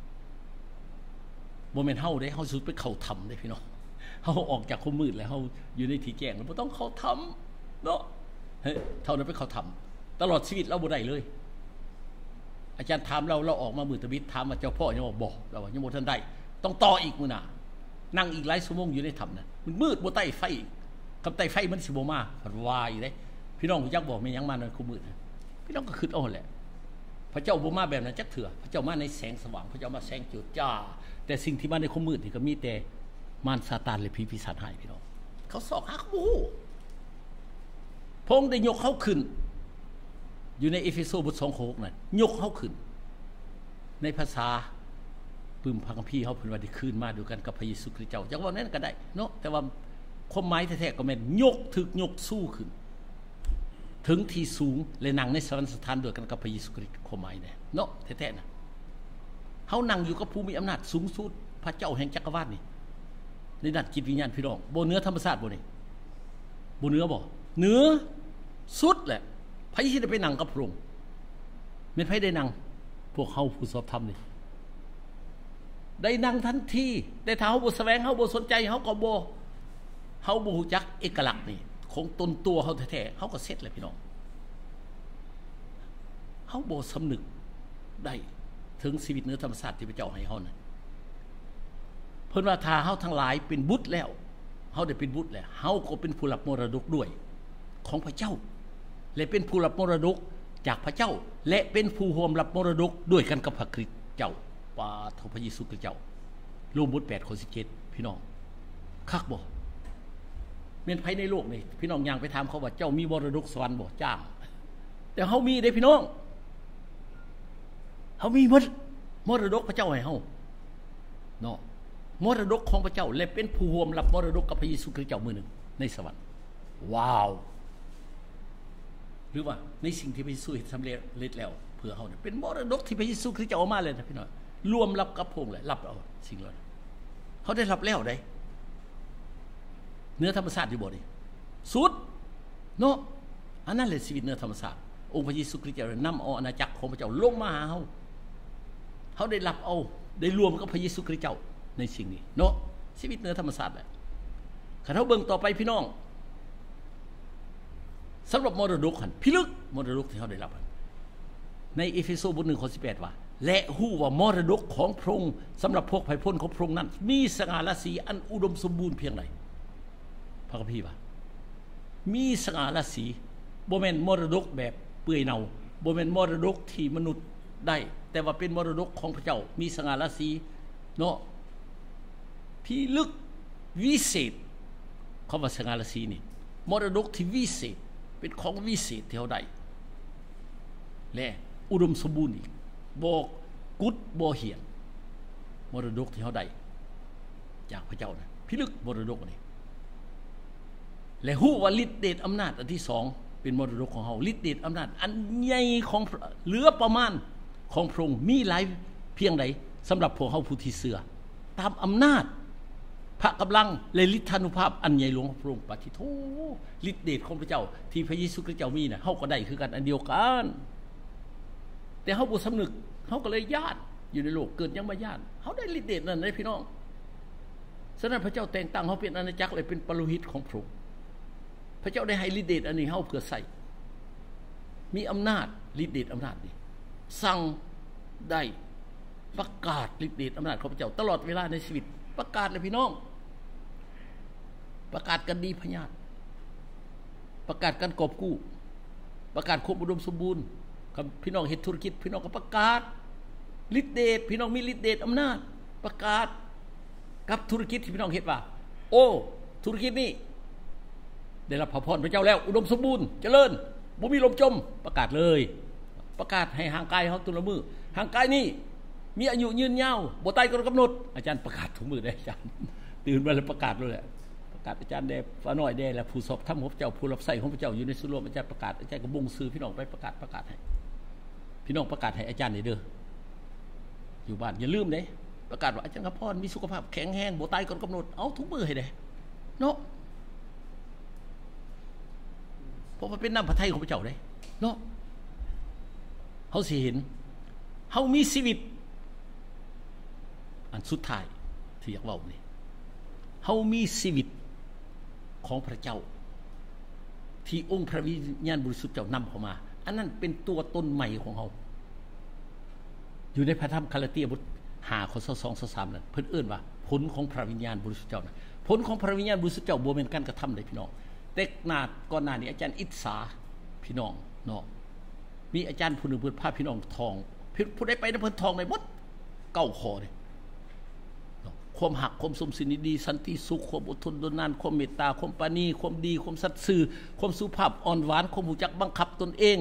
บ่แม่นเฮาได้เฮาสุดไปเข้าธรรมได้พี่น้องเฮาออกจากความมืดแล้วเฮาอยู่ในที่แจ้งแล้วบ่ต้องเข้าธรรมเนาะเฮ้ยเท่านั้นไปเข้าธรรมตลอดชีวิตเราบ่ได้เลยอาจารย์ถามเราเราออกมามือตะบิดถามว่าเจ้าพ่อยังบอกบอกเราว่ายังบ่ทันได้ต้องต่ออีกมื้อหน้านั่งอีกหลายชั่วโมงอยู่ในธรรมน่ะมันมืดบ่ใต้ไฟกับใต้ไฟมันสิบ่มาเพิ่นว่าอีกเด้พี่น้องรู้จักบ่แม่นหยังมาในคุมืดพี่น้องก็คิดเอาแหละพระเจ้าบ่มาแบบนั้นจักเถื่อพระเจ้ามาในแสงสว่างพระเจ้ามาแสงจุดจ้าแต่สิ่งที่มาในคุมืดนี่ก็มีแต่มารซาตานและผีปีศาจหายพี่น้องเขาสอกหาเขาบ่ฮู้พระองค์ได้ยกเขาขึ้นอยู่ในเอเฟโซบทสองข้อหกนั่นยกเขาขึ้นในภาษาปึ้มพระคัมภีร์เขาเพิ่นว่าได้คืนมาด้วยกันกับพระเยซูคริสต์เจ้าจักว่านั้นก็ได้เนาะแต่ว่าความหมายแท้ๆก็แม่นยกถึกยกสู้ขึ้นถึงที่สูงและนั่งในสวรรคสถานด้วยกันกับพระเยซูคริสต์ความหมายเนี่ยเนาะแท้ๆนะเฮานั่งอยู่กับผู้มีอำนาจสูงสุดพระเจ้าแห่งจักรวาลนี่ในด้านจิตวิญญาณพี่น้องบ่เหนือธรรมชาติบ่นี่บ่เหนือบ่เหนือสุดแหละไผสิได้ไปนั่งกับพระองค์แม่นไผได้นั่งพวกเฮาผู้สอบธรรมนี่ได้นั่งทันทีได้ถ้าเฮาบ่แสวงเฮาบ่สนใจเฮาก็บ่เฮาบ่ฮู้จักเอกลักษณ์นี่ของตนตัวเฮาแท้ๆเฮาก็เสร็จแล้วพี่น้องเฮาบ่สำนึกได้ถึงชีวิตเหนือธรรมชาติที่พระเจ้าให้เฮานั่นเพิ่นว่าถ้าเฮาทั้งหลายเป็นบุตรแล้วเฮาได้เป็นบุตรแล้วเฮาก็เป็นผู้รับมรดกด้วยของพระเจ้าและเป็นผู้รับมรดกจากพระเจ้าและเป็นผู้ร่วมรับมรดกด้วยกันกับพระคริสต์เจ้าปาทพระเยซูคริสต์เจ้าโรมบทแปดข้อสิบเจ็ดพี่น้องคักบ่แม่นไผในโลกนี่พี่น้องย่างไปถามเขาว่าเจ้ามีมรดกสวรรค์บ่จ้างแต่เฮามีเด้พี่น้องเฮามีหมดมรดกพระเจ้าให้เฮาเนาะมรดกของพระเจ้าและเป็นผู้ร่วมรับมรดกกับพระเยซูคริสต์เจ้ามื้อนึงในสวรรค์ว้าวหรือว่าในสิ่งที่พระเยซูเฮ็ดสำเร็จแล้วเพื่อเฮาเนี่ยเป็นมรดกที่พระเยซูคริสต์เจ้าเอามาเลยนะพี่น้องรวมรับกับพระองค์เลยรับเอาสิ่งเหล่านั้นเฮาได้รับแล้วได้เนื้อธรรมชาติอยู่บ่นี่สุดเนาะอันนั้นแหละชีวิตเนื้อธรรมชาติองค์พระเยซูคริสต์เจ้านำเอาอาณาจักรของพระเจ้าลงมาหาเฮาเฮาได้รับเอาได้รวมกับพระเยซูคริสต์เจ้าในสิ่งนี้เนาะชีวิตเนื้อธรรมชาติแหละคันเฮาเบิ่งต่อไปพี่น้องสำหรับมรดกหั่นพิลึกมรดกที่เฮาได้รับในเอเฟโซบทหนึ่งข้อสิบแปดว่าและฮู้ว่ามรดกของพระองค์สำหรับพวกไผพลของพระองค์นั้นมีสง่าราศีอันอุดมสมบูรณ์เพียงใดพระคัมภีร์ว่ามีสง่าราศีบ่แม่นมรดกแบบเปื่อยเน่าบ่แม่นมรดกที่มนุษย์ได้แต่ว่าเป็นมรดกของพระเจ้ามีสง่าราศีเนาะพิลึกวิเศษคำว่าสง่าราศีนี่มรดกที่วิเศษเป็นของวิเศษที่เฮาได้และอุดมสมบูรณ์อีกบ่กุดบ่เหี่ยนมรดกที่เฮาได้จากพระเจ้านะพิลึกมรดกนี่และฮู้ว่าฤทธิ์เดชอำนาจอันที่สองเป็นมรดกของเฮาฤทธิ์เดชอำนาจอันใหญ่ของเหลือประมาณของพระองค์มีหลายเพียงใดสำหรับพวกเฮาผู้ที่เชื่อตามอำนาจพระกำลังและฤทธานุภาพอันใหญ่หลวงของพระองค์ปฏิโธฤทธิ์เดชของพระเจ้าที่พระเยซูคริสต์เจ้ามีน่ะเฮาก็ได้คือกันอันเดียวกันแต่เฮาบ่สำนึกเฮาก็เลยญาติอยู่ในโลกเกิดยังมาญาติเฮาได้ฤทธิ์เดชนั่นได้พี่น้องฉะนั้นพระเจ้าแต่งตั้งเฮาเป็นอาณาจักรและเป็นปโลหิตของพระองค์พระเจ้าได้ให้ฤทธิ์เดชอันนี้เฮาเพื่อใส่มีอำนาจฤทธิ์เดชอำนาจนี่สั่งได้ประกาศฤทธิ์เดชอำนาจของพระเจ้าตลอดเวลาในชีวิตประกาศเลยพี่น้องประกาศกันดีพญาตปประกาศการกอบกู้ประกาศความอุดมสมบูรณ์กับพี่น้องเฮ็ดธุรกิจพี่น้องก็ประกาศฤทธิ์เดชพี่น้องมีฤทธิ์เดชอำนาจประกาศกับธุรกิจที่พี่น้องเฮ็ดว่าโอ้ธุรกิจนี้ได้รับพระพรพระเจ้าแล้วอุดมสมบูรณ์เจริญบ่มีลมจมประกาศเลยประกาศให้ห่างกายเฮาตุละมือห่างกายนี้มีอายุยืนยาวบ่ตายก่อนกำหนดอาจารย์ประกาศทุกมื้อได้อาจารย์ตื่นมาแล้วประกาศเลยแหละประกาศอาจารย์ได้ฟ้าน้อยได้แล้วผู้สอบธรรมของพระเจ้าผู้รับใช้ของพระเจ้าอยู่ในส่วนรวมอาจารย์ประกาศอาจารย์ก็บ่งสื่อพี่น้องไปประกาศประกาศให้พี่น้องประกาศให้อาจารย์ได้เด้ออยู่บ้านอย่าลืมเด้ประกาศว่าอาจารย์กพรมีสุขภาพแข็งแรงบ่ตายก่อนกำหนดเอาทุกมื้อให้ได้เนาะเพราะว่าเป็นน้ำพระทัยของพระเจ้าเด้เนาะเฮาสิเห็นเฮามีชีวิตอันสุดท้ายที่อยากเว้านี่เฮามีชีวิตของพระเจ้าที่องค์พระวิญญาณบริสุทธิ์เจ้านำเข้ามาอันนั้นเป็นตัวตนใหม่ของเฮาอยู่ในพระธรรมกาลาเตียบทห้าข้อสอง สามนั่นเพิ่นเอิ้นว่าผลของพระวิญญาณบริสุทธิ์เจ้านะผลของพระวิญญาณบริสุทธิ์เจ้าบ่แม่นการกระทำได้พี่น้องแต่นาก่อนหน้านี้อาจารย์อิสาพี่น้องเนาะมีอาจารย์ผู้นึงเพิ่นพาพี่น้องทองผู้ใดไปนำเพิ่นทองได้หมดเก้าข้อเด้ความหักความสมสินดีสันติสุขความอดทนทนนานความเมตตาความปราณีความดีความสัตย์ซื่อความสุภาพอ่อนหวานความรู้จักบังคับตนเอง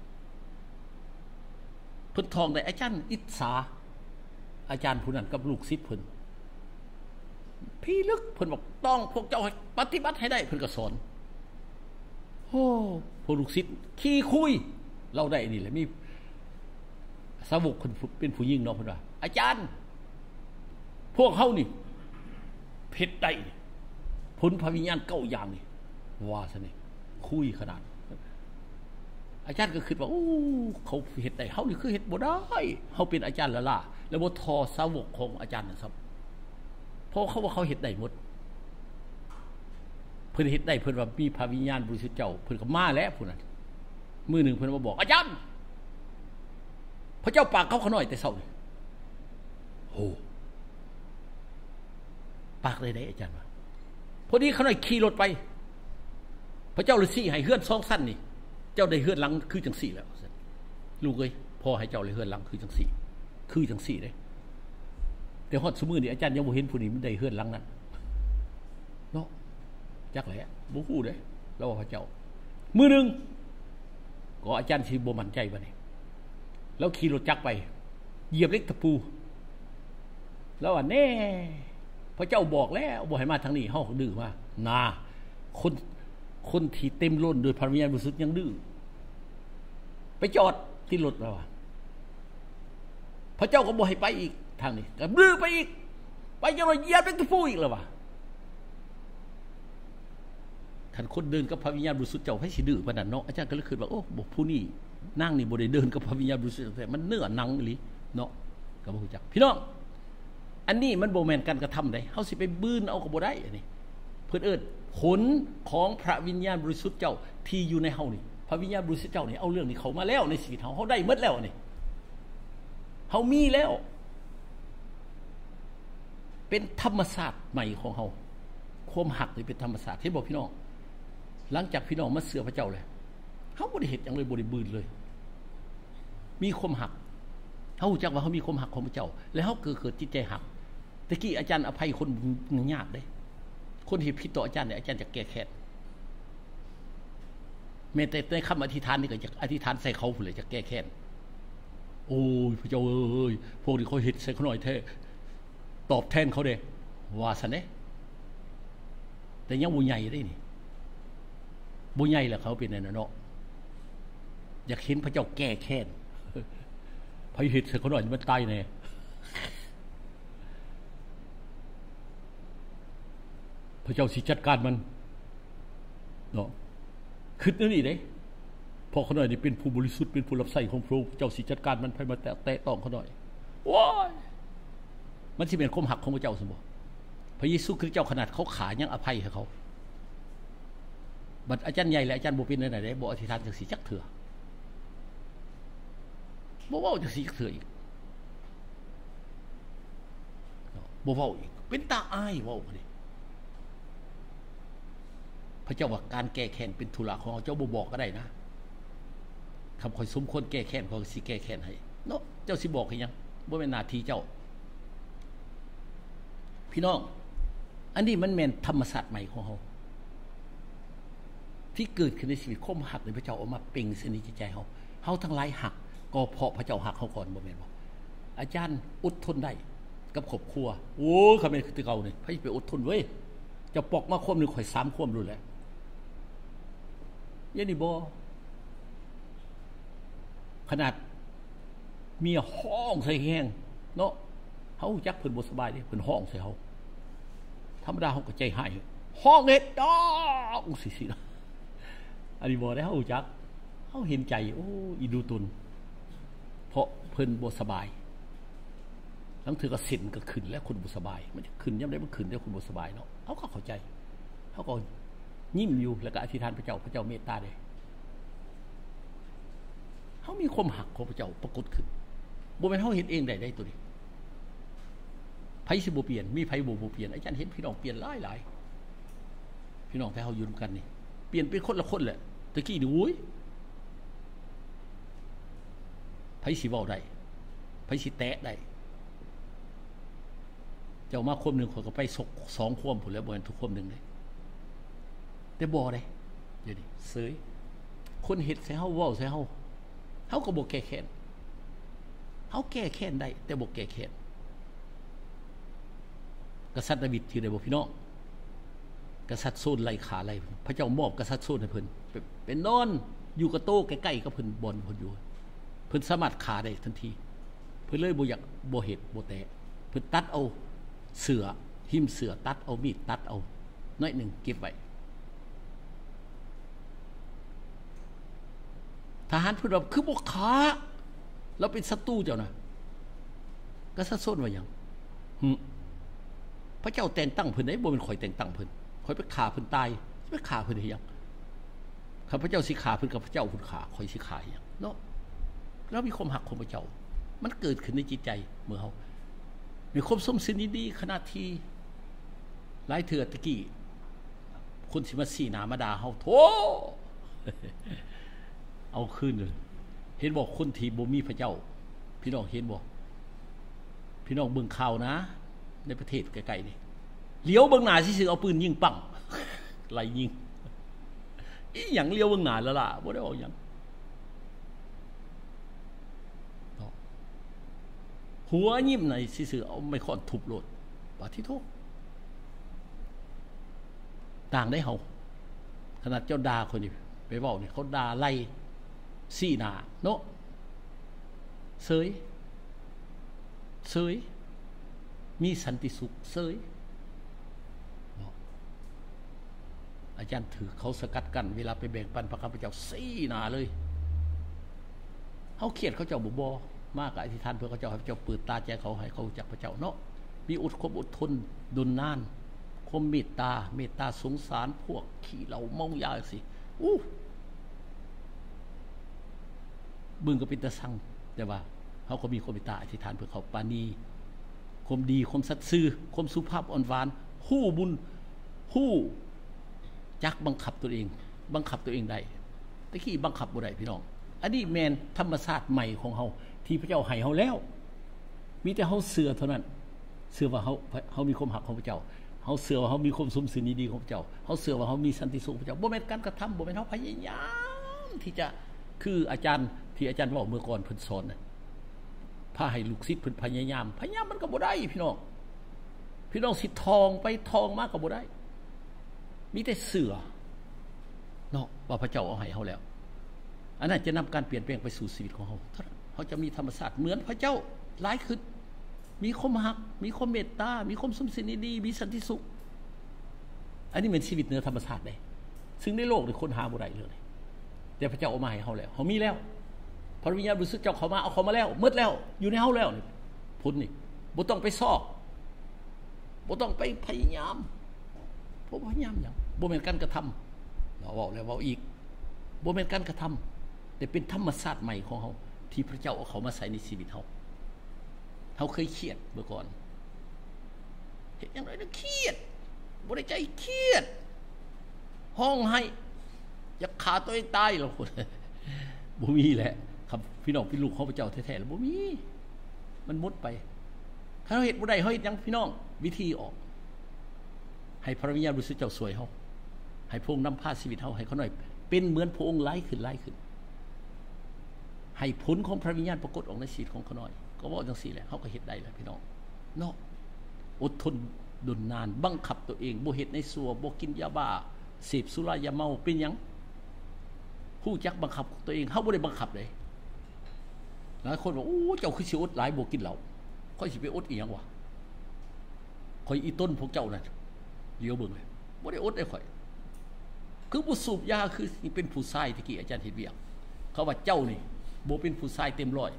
เพิ่นทองได้อาจารย์อิสาอาจารย์ผู้นั้นกับลูกศิษย์เพิ่นพี่ลึกเพิ่นบอกต้องพวกเจ้าให้ปฏิบัติให้ได้เพิ่นก็สอนโอ้พวกลูกศิษย์ขี้คุยเราได้นี่แหละมีสาวกเพิ่นเป็นผู้หญิงเนาะเพิ่นว่าอาจารย์พวกเขานี่เพชรได้ผลพระวิญญาณเก้าอย่างนี่ว่าซะนี่คุยขนาดอาจารย์ก็คิดว่าโอ้เขาเฮ็ดได้เฮานี่คือเฮ็ดบ่ได้เฮาเป็นอาจารย์ละล่ะแล้วบ่ทอสาวกของอาจารย์นั่นซับเพราะเขาว่าเขาเฮ็ดได้หมดเพิ่นเฮ็ดได้เพิ่นว่ามีพระวิญญาณบริสุทธิ์เจ้าเพิ่นก็มาแล้วพุ่นน่ะมื้อนึงเพิ่นมาบอกอาจารย์พระเจ้าปากเขาขน้อยแต่เช้านี่โอ้ปากเลยได้อาจารย์ว่าพอดีเขาหน่อยขี่รถไปพระเจ้าเลยสี่ให้เฮือนสองสั้นนี่เจ้าได้เฮือนหลังคือจังสี่แล้วลูกเอ้ยพ่อให้เจ้าเลยเฮือนหลังคือจังสี่คือจังสี่เลยแต่ฮอดซุมื้อนี่อาจารย์ยังบ่เห็นผู้นี้มันได้เฮือนหลังนั้นเนาะจักแหละบ่ฮู้เด้แล้วว่าพระเจ้ามื้อนึงก็อาจารย์สิบ่มั่นใจบัดนี้แล้วขี่รถจักรไปเหยียบเหล็กตะปูแล้วว่าแน่พระเจ้าบอกแล้วบอกให้มาทางนี้เฮาดื้อมานาคนคนที่เต็มล้นโดยพระวิญญาณบริสุทธิ์ยังดื้อไปจอดที่รถแล้วพระเจ้าก็บอกให้ไปอีกทางนี้ก็ดื้อไปอีกไปจนว่าเหยียบเป็นตะปูอีกแล้วว่ะท่านคนเดินกับพระวิญญาณบริสุทธิ์เจ้าให้สิดื้อปานนั้นเนาะอาจารย์ก็เลยคิดว่าโอ้บ่ผู้นี้นั่งนี่บ่ได้เดินกับพระวิญญาณบริสุทธิ์แต่มันเนื้อหนังอีหลีเนาะก็บ่รู้จักพี่น้องอันนี้มันโบแมนการกระทำได้เขาสิไปบื้นเอากับโบได้อันนี้เพื่อนเอิญผลของพระวิญญาณบริสุทธิ์เจ้าที่อยู่ในเฮานี่พระวิญญาณบริสุทธิ์เจ้านี่เอาเรื่องนี้เขามาแล้วในชีวิตเฮาเขาได้หมดแล้วนี่เฮามีแล้วเป็นธรรมศาสตร์ใหม่ของเฮาความหักนี่เป็นธรรมศาสตร์ที่บอกพี่น้องหลังจากพี่น้องมาเสือพระเจ้าเลยเฮาบ่ได้เฮ็ดหยังเลยบ่ได้บื้นเลยมีความหักเขารู้จักว่าเขามีความหักของพระเจ้าแล้วเขาเกิดเกิดจิตใจหักตะกี้อาจารย์อภัยคนยากเลยคนที่ผิดต่ออาจารย์เนี่ยอาจารย์จะแก้แค้นแม้แต่ในคำอธิษฐานนี่ก็จะอธิษฐานใส่เขาเลยจะแก้แค้นโอ้ยพระเจ้าเอ้ยพวกที่เขาเห็นใส่เขาหน่อยแท้ตอบแทนเขาเด้ว่าซะเนี่ยแต่ยังบุญใหญ่ได้นี่บุญใหญ่แหละเขาเป็นในนั้นเนาะอยากเห็นพระเจ้าแก้แค้นพระเหตุเสร็จเขาหน่อยมันตายแน่พระเจ้าสิจัดการมันเนาะคิดนั่นนี่เด้พอเขาหน่อยนี่เป็นผู้บริสุทธิ์เป็นผู้รับใช้ของพระองค์เจ้าสิจัดการมันไปมาแตะแตะต้องเขาหน่อยว้ายมันสิเป็นความหักของพระเจ้าสมบูรณ์พระเยซูคริสต์เจ้าขนาดเขาขายังอภัยให้เขาบัดอาจารย์ใหญ่และอาจารย์บ่เป็นไหนๆได้บ่อธิษฐานจังสิจักเถื่อบ่เว้าจังสิจักเถื่ออีกบ่เว้าอีกเป็นตาอายเว้าดิพระเจ้าว่าการแก้แค้นเป็นธุระของเจ้าบ่บอกก็ได้นะคำข่อยสมควรแก้แค้นข่อยสิแก้แค้นให้เนาะเจ้าสิบอกให้ยังบ่แม่นหน้าที่เจ้าพี่น้องอันนี้มันแม่นธรรมศาสตร์ใหม่ของเฮาที่เกิดขึ้นในชีวิตคมหักในพระเจ้าออกมาเป่งเส้นในจิตใจเฮาเฮาทั้งหลายหักก็เพราะพระเจ้าหักเฮาก่อนบ่แม่นบ่อาจารย์อดทนได้กับครอบครัวโอ้คำนี้คือเก่านี่ไผไปอดทนเว้ยจะปอกมาควมนึงข่อยสามควมรู้แหละยะนี่บ่ขนาดเมียห้องใส่แห้งเนาะเฮาจักเพิ่นบ่สบายเด้เพิ่นห้องใส่เฮาธรรมดาเฮาก็ใจหายห้องเฮ็ดดอกสิๆนะอันนี้บ่ได้เฮาจักเฮาเห็นใจโอ้อีดูตุนเพราะเพิ่นบ่สบายทั้งถือก็สินก็ขึ้นแล้วคนบ่สบายมันจะขึ้นยามใดมันขึ้นแล้วคนบ่สบายเนาะเฮาก็เข้าใจเฮาก็ยิ้มอยู่แล้วก็อธิษฐานพระเจ้าพระเจ้าเมตตาเด้เฮามีความหักของพระเจ้าปรากฏขึ้นบ่แม่นเฮาเฮ็ดเองได้ได้ตัวนี้ไผสิบ่เปลี่ยนมีไผบ่บ่เปลี่ยนอาจารย์เห็นพี่น้องเปลี่ยนหลายๆพี่น้องแต่เฮาอยู่ร่วมกันนี่เปลี่ยนเป็นคนละคนแหละตะกี้นี่โอ้ยไผสิเว้าได้ไผสิแตะได้เจ้ามาควมนึงข่อยก็ไปสองควมพุ่นแล้วบ่แม่นทุกควมนึงเด้แต่บ่ได้เดี๋ยวนี้เสยคนเฮ็ดใส่เฮาเว้าใส่เฮาเฮาก็บ่แก้แค้นเฮาแก้แค้นได้แต่บ่แก้แค้นกษัตริย์ดาวิดที่ได้บ่พี่น้องกษัตริย์โซนไล่ขาไล่พระเจ้ามอบกษัตริย์โซนให้เพิ่นเป็นนอนอยู่กับโต๊ะใกล้ๆกับเพิ่นบ่อนเพิ่นอยู่เพิ่นสามารถฆ่าได้ทันทีเพิ่นเลยบ่อยากบ่เฮ็ดบ่แตะเพิ่นตัดเอาเสือหิมเสือตัดเอามีดตัดเอาน้อยนึงเก็บไว้ทหารพูดว่าคือบ่ฆ่าเราเป็นศัตรูเจ้านะก็ซะซ้นว่าหยังหึพระเจ้าแต่งตั้งเพิ่นได้บ่เป็นข่อยแต่งตั้งเพิ่นข่อยไปฆ่าเพิ่นตายไปฆ่าเพิ่นได้หยังข้าพเจ้าสิฆ่าเพิ่นกับพระเจ้าเพิ่นฆ่าข่อยสิฆ่าหยังเนาะแล้วมีความหักของพระเจ้ามันเกิดขึ้นในจิตใจเมื่อเฮามีความสมสินดีขนาดที่หลายเทื่อตะกี้คนสิมาสีหน้ามาด่าเฮาโธ่เอาคืนเลยเห็นบอกคนที่บ่มีพระเจ้าพี่น้องเห็นบ่พี่น้องเบิ่งข่าวนะในประเทศไกลๆนี่เลี้ยวเบิ่งหน้าซื่อๆเอาปืนยิงปังไล่ยิงอีหยังเลี้ยวเบิ่งหน้าแล้วล่ะบ่ได้เอาหยังหัวยิ้มไหนซื่อๆเอาไม้ค้อนทุบโลดบาดที่โทษต่างได้เฮาขนาดเจ้าด่าคนนี้ไปเว้านี่เขาด่าไล่สี่หน้าเนาะเสยเสยมีสันติสุขเสยอาจารย์ถือเขาสกัดกั้นเวลาไปแบ่งปันพระข้าพเจ้าสี่หน้าเลยเขาเครียดเขาเจ้าบ่บ่มากอธิษฐานเพื่อเขาเจ้าให้เจ้าเปิดตาใจเขาให้เขาจักพระเจ้าเนาะมีอดความอดทนดุลนานความเมตตาเมตตาสงสารพวกขี้เหล้าเมายาสิอู้บึงก็เป็นตะสั่งแต่ว่าเขาก็มีความเมตตาอธิษฐานเพื่อเขาปานีความดีความสัตย์ซื่อความสุภาพอ่อนหวานฮู้บุญฮู้จักบังคับตัวเองบังคับตัวเองได้ตะกี้บังคับบ่ได้พี่น้องอันนี้แม่นธรรมชาติใหม่ของเฮาที่พระเจ้าให้เฮาแล้วมีแต่เฮาเชื่อเท่านั้นเชื่อว่าเฮาเฮามีความหักของพระเจ้าเฮาเชื่อว่าเฮามีความสมสินดีของพระเจ้าเฮาเชื่อว่าเฮามีสันติสุขพระเจ้าบ่แม่นการกระทำบ่แม่นเฮาพยายามที่จะคืออาจารย์ที่อาจารย์เว้าเมื่อก่อนเพิ่นสอนน่ะพาให้ลูกศิษย์เพิ่นพยายามพยายามมันก็บ่ได้พี่น้องพี่น้องสิทองไปทองมาก็บ่ได้มีแต่เชื่อเนาะว่าพระเจ้าเอาให้เฮาแล้วอันนั้นจะนำการเปลี่ยนแปลงไปสู่ชีวิตของเฮาเขาจะมีธรรมชาติเหมือนพระเจ้าหลายขึ้นมีความหักมีความเมตตามีความสมสินดีมีสันติสุขอันนี้เป็นชีวิตเหนือธรรมชาติได้ซึ่งในโลกนี่คนหาบ่ได้เลยแต่พระเจ้าเอามาให้เฮาแล้วเฮามีแล้วพระวิญญาณบริสุทธิ์เจ้าเขามาเอาเขามาแล้วหมดแล้วอยู่ในเฮาแล้วนี่พุ่นนี่บ่ต้องไปซอกบ่ต้องไปพยายามบ่พยายามหยังบ่แม่นการกระทำเราเว้าแล้วเว้าอีกบ่แม่นการกระทำแต่เป็นธรรมชาติใหม่ของเฮาที่พระเจ้าเอาเขามาใส่ในชีวิตเฮาเฮาเคยเครียดเมื่อก่อนเฮ็ดจังได๋เครียดบ่ได้ใจเครียดห้องให้อยากขาตัวเองตายหรอกบ่มีแหละครับพี่น้องพี่ลูกของพระเจ้าแท้ๆแล้วบ่มีมันหมดไปถ้าเราเฮ็ดบ่ได้เฮาเฮ็ดหยังพี่น้องวิธีออกให้พระวิญญาณบริสุทธิ์เจ้าสวยเฮาให้พระองค์นำพาชีวิตเฮาให้เขาหน่อยเป็นเหมือนพระองค์หลายขึ้นหลายขึ้นให้ผลของพระวิญญาณปรากฏออกในชีวิตของเขาหน่อยก็ว่าจังซี่แหละเฮาก็เฮ็ดได้แล้วพี่น้องเนาะอดทนดนนานบังคับตัวเองบ่เฮ็ดในซัวบ่กินยาบ้าเสพสุรายาเมาเป็นหยังฮู้จักบังคับตัวเองเฮาบ่ได้บังคับเลยหลายคนบอกโอ้เจ้าคือสิอดหลายบ่กินเหล้าค่อยสิไปอดอีหยังวะค่อยอีต้นพวกเจ้านั่นเลี้ยวเบิ่งเลยบ่ได้อดได้ข่อยคือบ่สูบยาคือสิเป็นผู้ชายตะกี้อาจารย์เฮ็ดเวียกเขาว่าเจ้านี่บ่เป็นผู้ชายเต็มร้อย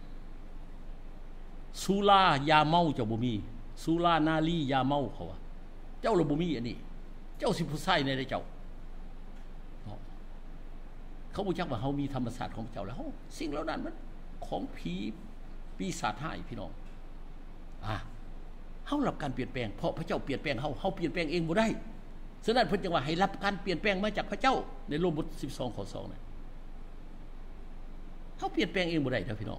สุรายาเมาเจ้าบ่มีสุรานารียาเมาเขาว่าเจ้าละบ่มีอันนี้เจ้าสิผู้ชายในได้เจ้าเขาบ่จักว่าเฮามีธรรมศาสตร์ของเจ้าแล้วสิ่งเหล่านั้นมันของผีปีศาจร้ายพี่น้องอ่ะเฮารับการเปลี่ยนแปลงเพราะพระเจ้าเปลี่ยนแปลงเฮาเฮาเปลี่ยนแปลงเองบ่ได้ฉะนั้นเพิ่นจึงว่าให้รับการเปลี่ยนแปลงมาจากพระเจ้าในโรมบทสิบสองข้อสองนั่นเฮาเปลี่ยนแปลงเองบ่ได้เด้อพี่น้อง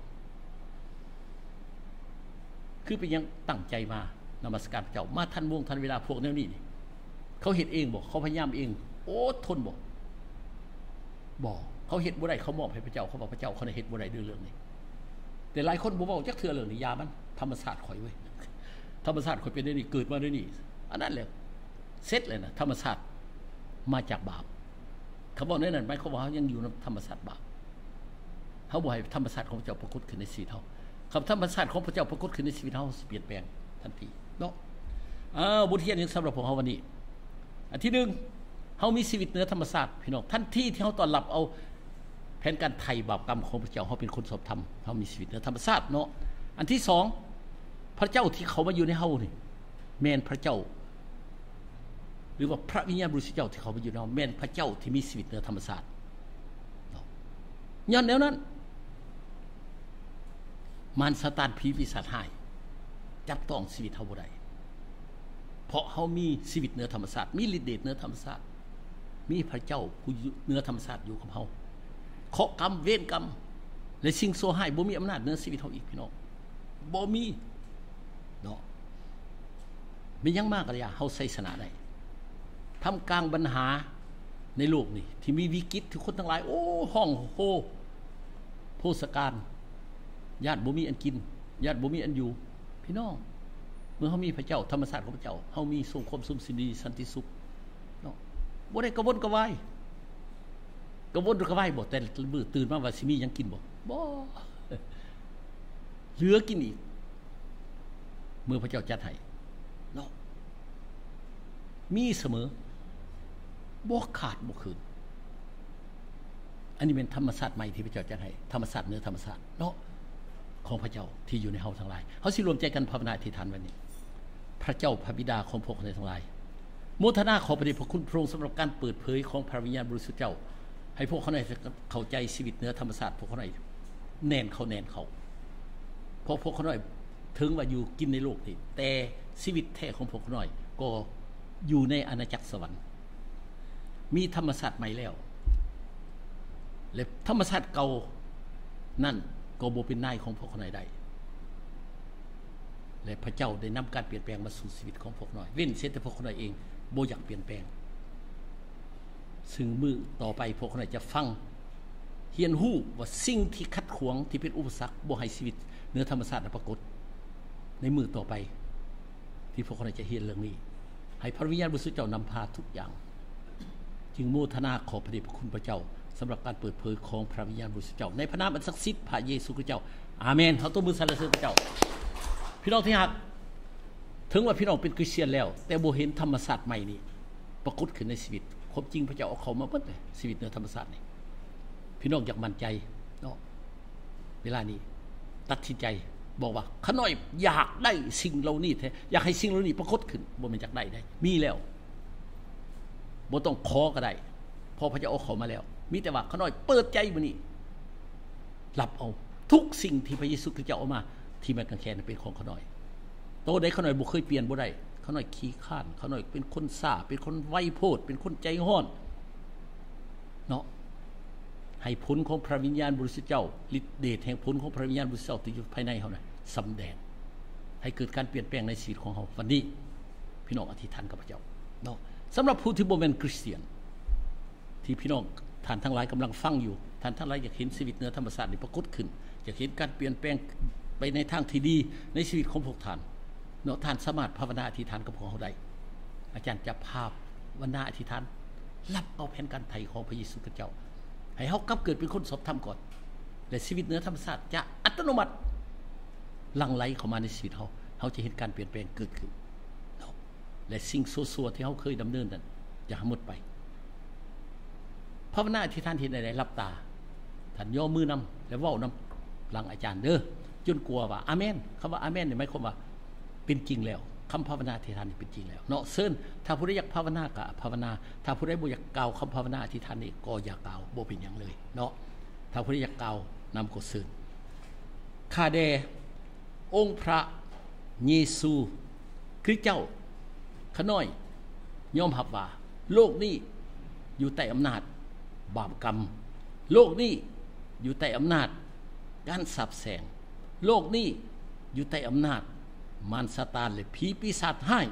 คือเป็นยังตั้งใจมานมัสการพระเจ้ามาทันวงทันเวลาพวกแนวนี้นี่เขาเฮ็ดเองบ่เขาพยายามเองโอ้ทนบ่บ่เขาเฮ็ดบ่ได้เขามอบให้พระเจ้าเขาบอกพระเจ้าเขาได้เฮ็ดบ่ได้ด้วยเรื่องนี้แต่หลายคนบ่เว้าจักเทื่อเรื่องนี้ยามันธรรมศาสตร์ข่อยเว้ยธรรมศาสตร์ข่อยเป็นได้นี่เกิดมาได้นี่อันนั้นแหละเสร็จเลยนะธรรมศาสตร์มาจากบาปเขาบอกในนั้นหมายความว่าเขายังอยู่ในธรรมศาสตร์บาปเขาบ่ให้ธรรมศาสตร์ของพระเจ้าปรากฏขึ้นในชีวิตเฮาคำธรรมศาสตร์ของพระเจ้าปรากฏขึ้นในชีวิตเฮาสิเปลี่ยนแปลงทันทีเนาะอ้าวบทเรียนนึงสำหรับพวกเฮาวันนี้อันที่หนึ่งเฮามีชีวิตเหนือธรรมศาสตร์พี่น้องทันทีที่เฮาต้อนรับเอาแผนการไถ่บาปกรรมของพระเจ้าเฮาเป็นคนชอบธรรมเฮามีชีวิตเหนือธรรมศาสตร์เนาะอันที่สองพระเจ้าที่เขามาอยู่ในเฮานี่แม่นพระเจ้าหรือว่าพระวิญญาณบริสุทธิ์เจ้าที่เขามาอยู่ในเฮาแม่นพระเจ้าที่มีชีวิตเหนือธรรมศาสตร์ย้อนแนวนั้นมารซาตานผีปีศาจร้ายจับต้องชีวิตเฮาบ่ได้เพราะเฮามีชีวิตเหนือธรรมศาสตร์มีฤทธิ์เดชเหนือธรรมศาสตร์มีพระเจ้าผู้เหนือธรรมศาสตร์อยู่กับเฮาเคราะห์กรรมเวรกรรมและสิ่งชั่วร้ายบ่มีอำนาจเหนือชีวิตเฮาอีกพี่น้องบ่มีเนาะมีหยังมากก็อย่าเฮาใช้ชนะได้ท่ามกลางปัญหาในโลกนี้ที่มีวิกฤตที่คนทั้งหลายโอ้ห้องโฮโพสการญาติบ่มีอันกินญาติบ่มีอันอยู่พี่น้องเมื่อเฮามีพระเจ้าธรรมศาสตร์ของพระเจ้าเฮามีทรงความสุขสิดีสันติสุขเนาะบ่ได้กระวนกระวายกระวนกระวายบ่แต่มื้อตื่นมาว่าสิมีหยังกินบ่บ่เหลือกินอีกเมื่อพระเจ้าจัดให้เนาะมีเสมอบ่ขาดบ่คืนอันนี้เป็นธรรมศาสตร์ใหม่ที่พระเจ้าจัดให้ธรรมศาสตร์เหนือธรรมศาสตร์เนาะของพระเจ้าที่อยู่ในเฮาทั้งหลายเฮาสิรวมใจกันภาวนาอธิษฐานวันนี้พระเจ้าพระบิดาของพวกเราทั้งหลายโมทนาขอพระเดชพระคุณพระองค์สำหรับการเปิดเผยของพระวิญญาณบริสุทธิ์เจ้าให้พวกเขาได้เข้าใจชีวิตเหนือธรรมศาสตร์พวกเขาได้แน่นเขาแน่นเขาเพราะพวกเขาได้ถึงว่าอยู่กินในโลกนี้แต่ชีวิตแท้ของพวกเขาได้ก็อยู่ในอาณาจักรสวรรค์มีธรรมศาสตร์ใหม่แล้วและธรรมศาสตร์เก่านั่นก็บ่เป็นนายของพวกเขาได้และพระเจ้าได้นำการเปลี่ยนแปลงมาสู่ชีวิตของพวกน้อยเว้นเสียแต่พวกน้อยเองบ่อยากเปลี่ยนแปลงซึ่งมือต่อไปพวกน้อยจะฟังเรียนรู้ว่าสิ่งที่ขัดขวางที่เป็นอุปสรรคบ่ให้ชีวิตเหนือธรรมชาติปรากฏในมือต่อไปที่พวกน้อยจะเรียนเรื่องนี้ให้พระวิญญาณบริสุทธิ์เจ้านำพาทุกอย่างจึงโมทนาขอพระเดชพระคุณพระเจ้าสำหรับการเปิดเผยของพระวิญญาณบริสุทธิ์เจ้าในพระนามอันศักดิ์สิทธิ์พระเยซูคริสต์เจ้าอาเมนเฮาตบมือสรรเสริญพระเจ้าพี่น้องที่รักถึงว่าพี่น้องเป็นคริสเตียนแล้วแต่บ่เห็นธรรมศาสตร์ใหม่นี้ปรากฏขึ้นในชีวิตความจริงพระเจ้าเอาเขามาเบิดเลยชีวิตเหนือธรรมศาสตร์นี่พี่น้องอยากมั่นใจเนาะเวลานี้ตัดสินใจบอกว่าข้าน้อยอยากได้สิ่งเหล่านี้แท้อยากให้สิ่งเหล่านี้ปรากฏขึ้นบ่แม่นอยากได้ได้มีแล้วบ่ต้องขอก็ได้เพราะพระเจ้าเอาเขามาแล้วมีแต่ว่าข้าน้อยเปิดใจมื้อนี้รับเอาทุกสิ่งที่พระเยซูคริสต์เจ้าเอามาที่แม่กางแขนเป็นของข้าน้อยโตได้ข้าน้อยบ่เคยเปลี่ยนบ่ได้ข้าน้อยขี้ข้านข้าน้อยเป็นคนซ่าเป็นคนไวโพดเป็นคนใจร้อนเนาะให้ผลของพระวิญญาณบริสุทธิ์เจ้าฤทธิ์เดชแห่งผลของพระวิญญาณบริสุทธิ์เจ้าที่อยู่ภายในเขาน่ะสำแดงให้เกิดการเปลี่ยนแปลงในชีวิตของเขาวันนี้พี่น้องอธิษฐานกับพระเจ้าเนาะสำหรับผู้ที่บ่แม่นคริสเตียนที่พี่น้องท่านทั้งหลายกำลังฟังอยู่ท่านทั้งหลายอยากเห็นชีวิตเหนือธรรมชาตินี่ปรากฏขึ้นอยากเห็นการเปลี่ยนแปลงไปในทางที่ดีในชีวิตของพวกท่านเนาะท่านสามารถภาวนาอธิษฐานกับพวกเขาได้อาจารย์จะภาพวันนาอธิษฐานรับเอาแผนการไถ่ของพระเยซูคริสต์เจ้าให้เขากลับเกิดเป็นคนสอบธรรมก่อนและชีวิตเหนือธรรมชาติจะอัตโนมัติหลั่งไหลเข้ามาในชีวิตเขาเขาจะเห็นการเปลี่ยนแปลงเกิดขึ้นและสิ่งซัวๆที่เขาเคยดำเนินนั้นจะหมดไปภาวนาที่ท่านเห็นใดๆรับตาท่านย่อมือนำและเว้านำหลังอาจารย์เด้อจนกลัวว่าอาเมนคำว่าอาเมนนี่หมายความว่าเป็นจริงแล้วคำภาวนาที่ท่านนี่เป็นจริงแล้วเนาะเซินถ้าผู้ใดอยากภาวนาก็ภาวนาถ้าผู้ใดบ่อยากกล่าวคำภาวนาที่ท่านนี่ก็อย่ากล่าวบ่เป็นหยังเลยเนาะถ้าผู้ใดอยากกล่าวนำก็เซินข้าแด่องค์พระเยซูคริสต์เจ้าข้าน้อยยอมรับว่าโลกนี้อยู่ใต้อำนาจบาปกรรมโลกนี้อยู่ใต้อำนาจการสาปแช่งโลกนี้อยู่ใต้อำนาจมารซาตานและผีปีศาจร้าย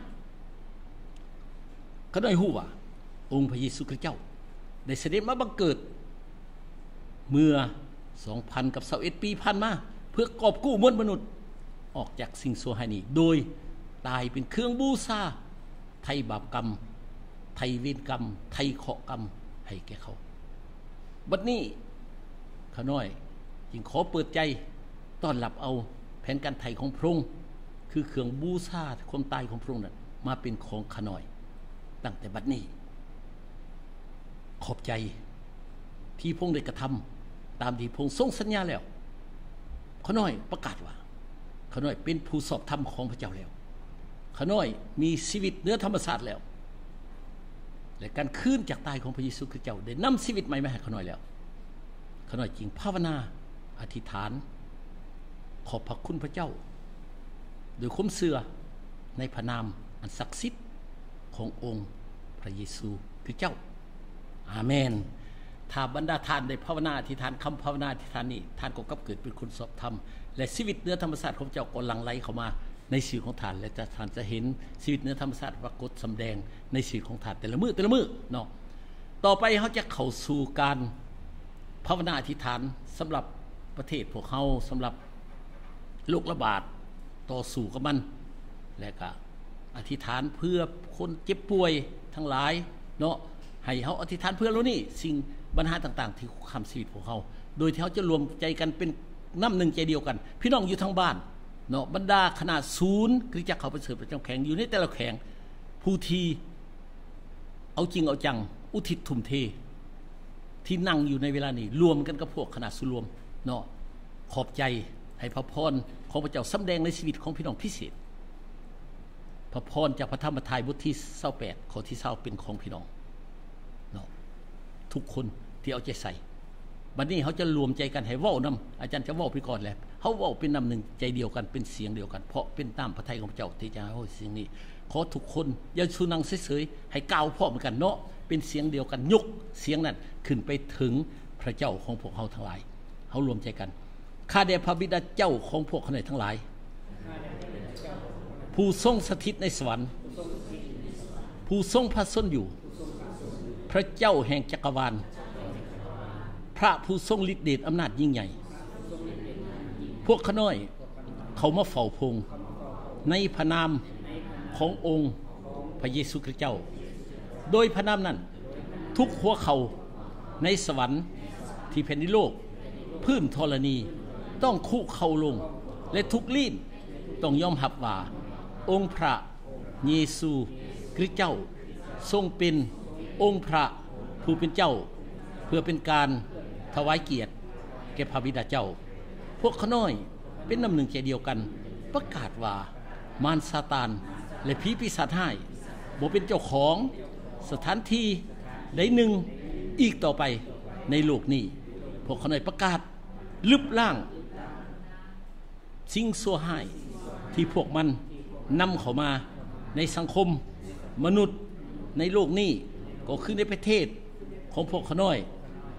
ข้าน้อยฮู้ว่าองค์พระเยซูคริสต์เจ้าได้เสด็จมาบังเกิดเมื่อ สองพันยี่สิบเอ็ด ปีผ่านมาเพื่อกอบกู้มวลมนุษย์ออกจากสิ่งชั่วร้ายนี้โดยตายเป็นเครื่องบูชาไถ่บาปกรรมไถ่เวรกรรมไถ่เคราะห์กรรมให้แก่เขาบัดนี้ข้าน้อยจึงขอเปิดใจต้อนรับเอาแผนการไถ่ของพระองค์คือเครื่องบูชาความตายของพระองค์นั้นมาเป็นของข้าน้อยตั้งแต่บัดนี้ขอบใจที่พระองค์ได้กระทำตามที่พระองค์ทรงสัญญาแล้วข้าน้อยประกาศว่าข้าน้อยเป็นผู้สอบธรรมของพระเจ้าแล้วข้าน้อยมีชีวิตเหนือธรรมชาติแล้วและการคืนจากตายของพระเยซูคริสต์เจ้าได้นำชีวิตใหม่มาให้ข้าน้อยแล้วข้าน้อยจึงภาวนาอธิษฐานขอบพระคุณพระเจ้าโดยความเชื่อในพระนามอันศักดิ์สิทธิ์ขององค์พระเยซูคริสต์เจ้าอาเมนถ้าบรรดาท่านได้ภาวนาอธิษฐานคำภาวนาอธิษฐานนี้ท่านก็กลับเกิดเป็นคนสอบธรรมและชีวิตเหนือธรรมชาติของเจ้าก็หลั่งไหลเข้ามาในชีวิตของท่านและจะท่านจะเห็นชีวิตเหนือธรรมชาติปรากฏสำแดงในชีวิตของท่านแต่ละมื้อแต่ละมื้อเนาะต่อไปเขาจะเข้าสู่การภาวนาอธิษฐานสำหรับประเทศพวกเขาสำหรับโรคระบาดต่อสู้กับมันและก็อธิษฐานเพื่อคนเจ็บป่วยทั้งหลายเนาะให้เขาอธิษฐานเพื่อเรานี่สิ่งปัญหาต่างๆที่คุกคามชีวิตของเขาโดยที่เขาจะรวมใจกันเป็นน้ำหนึ่งใจเดียวกันพี่น้องอยู่ทั้งบ้านเนาะบรรดาขนาดศูนย์คริสตจักรเขาประเสริฐประจำแข่งอยู่ในแต่ละแข่งผู้ที่เอาจริงเอาจังอุทิศทุ่มเทที่นั่งอยู่ในเวลานี้รวมกันกับพวกขนาดสุรวมเนาะขอบใจให้พระพรของพระเจ้าสำแดงในชีวิตของพี่น้องพิเศษพระพรจากพระธรรมทายบทที่ยี่สิบแปดข้อที่ยี่สิบเป็นของพี่น้องเนาะทุกคนที่เอาใจใส่บัดนี้เขาจะรวมใจกันให้เว้านำอาจารย์จะเว้าไปก่อนแล้วเขาเว้าเป็นนำหนึ่งใจเดียวกันเป็นเสียงเดียวกันเพราะเป็นตามพระทัยของพระเจ้าที่จะให้สิ่งนี้ขอทุกคนอย่าชูนังเฉยๆให้กล่าวพร้อมกันเนาะเป็นเสียงเดียวกันยกเสียงนั้นขึ้นไปถึงพระเจ้าของพวกเขาทั้งหลายเขารวมใจกันข้าแต่พระบิดาเจ้าของพวกเขาทั้งหลายผู้ทรงสถิตในสวรรค์ผู้ทรงพระชนอยู่พระเจ้าแห่งจักรวาลพระผู้ทรงฤทธิ์เดชอำนาจยิ่งใหญ่พวกข้าน้อยเขามาเฝ้าพงในพระนามขององค์พระเยซูคริสต์เจ้าโดยพระนามนั้นทุกหัวเขาในสวรรค์ที่แผ่นดินโลกพื้นธรณีต้องคุกเข่าลงและทุกลิ้นต้องยอมรับว่าองค์พระเยซูคริสต์เจ้าทรงเป็นองค์พระผู้เป็นเจ้าเพื่อเป็นการถวายเกียรติแก่พระบิดาเจ้าพวกข้าน้อยเป็นน้ำหนึ่งใจเดียวกันประกาศว่ามารซาตานและผีปีศาจร้ายบ่เป็นเจ้าของสถานที่ใดหนึ่งอีกต่อไปในโลกนี้พวกข้าน้อยประกาศลึบล้างสิ่งชั่วร้ายที่พวกมันนำเข้ามาในสังคมมนุษย์ในโลกนี้ก็คือในประเทศของพวกข้าน้อย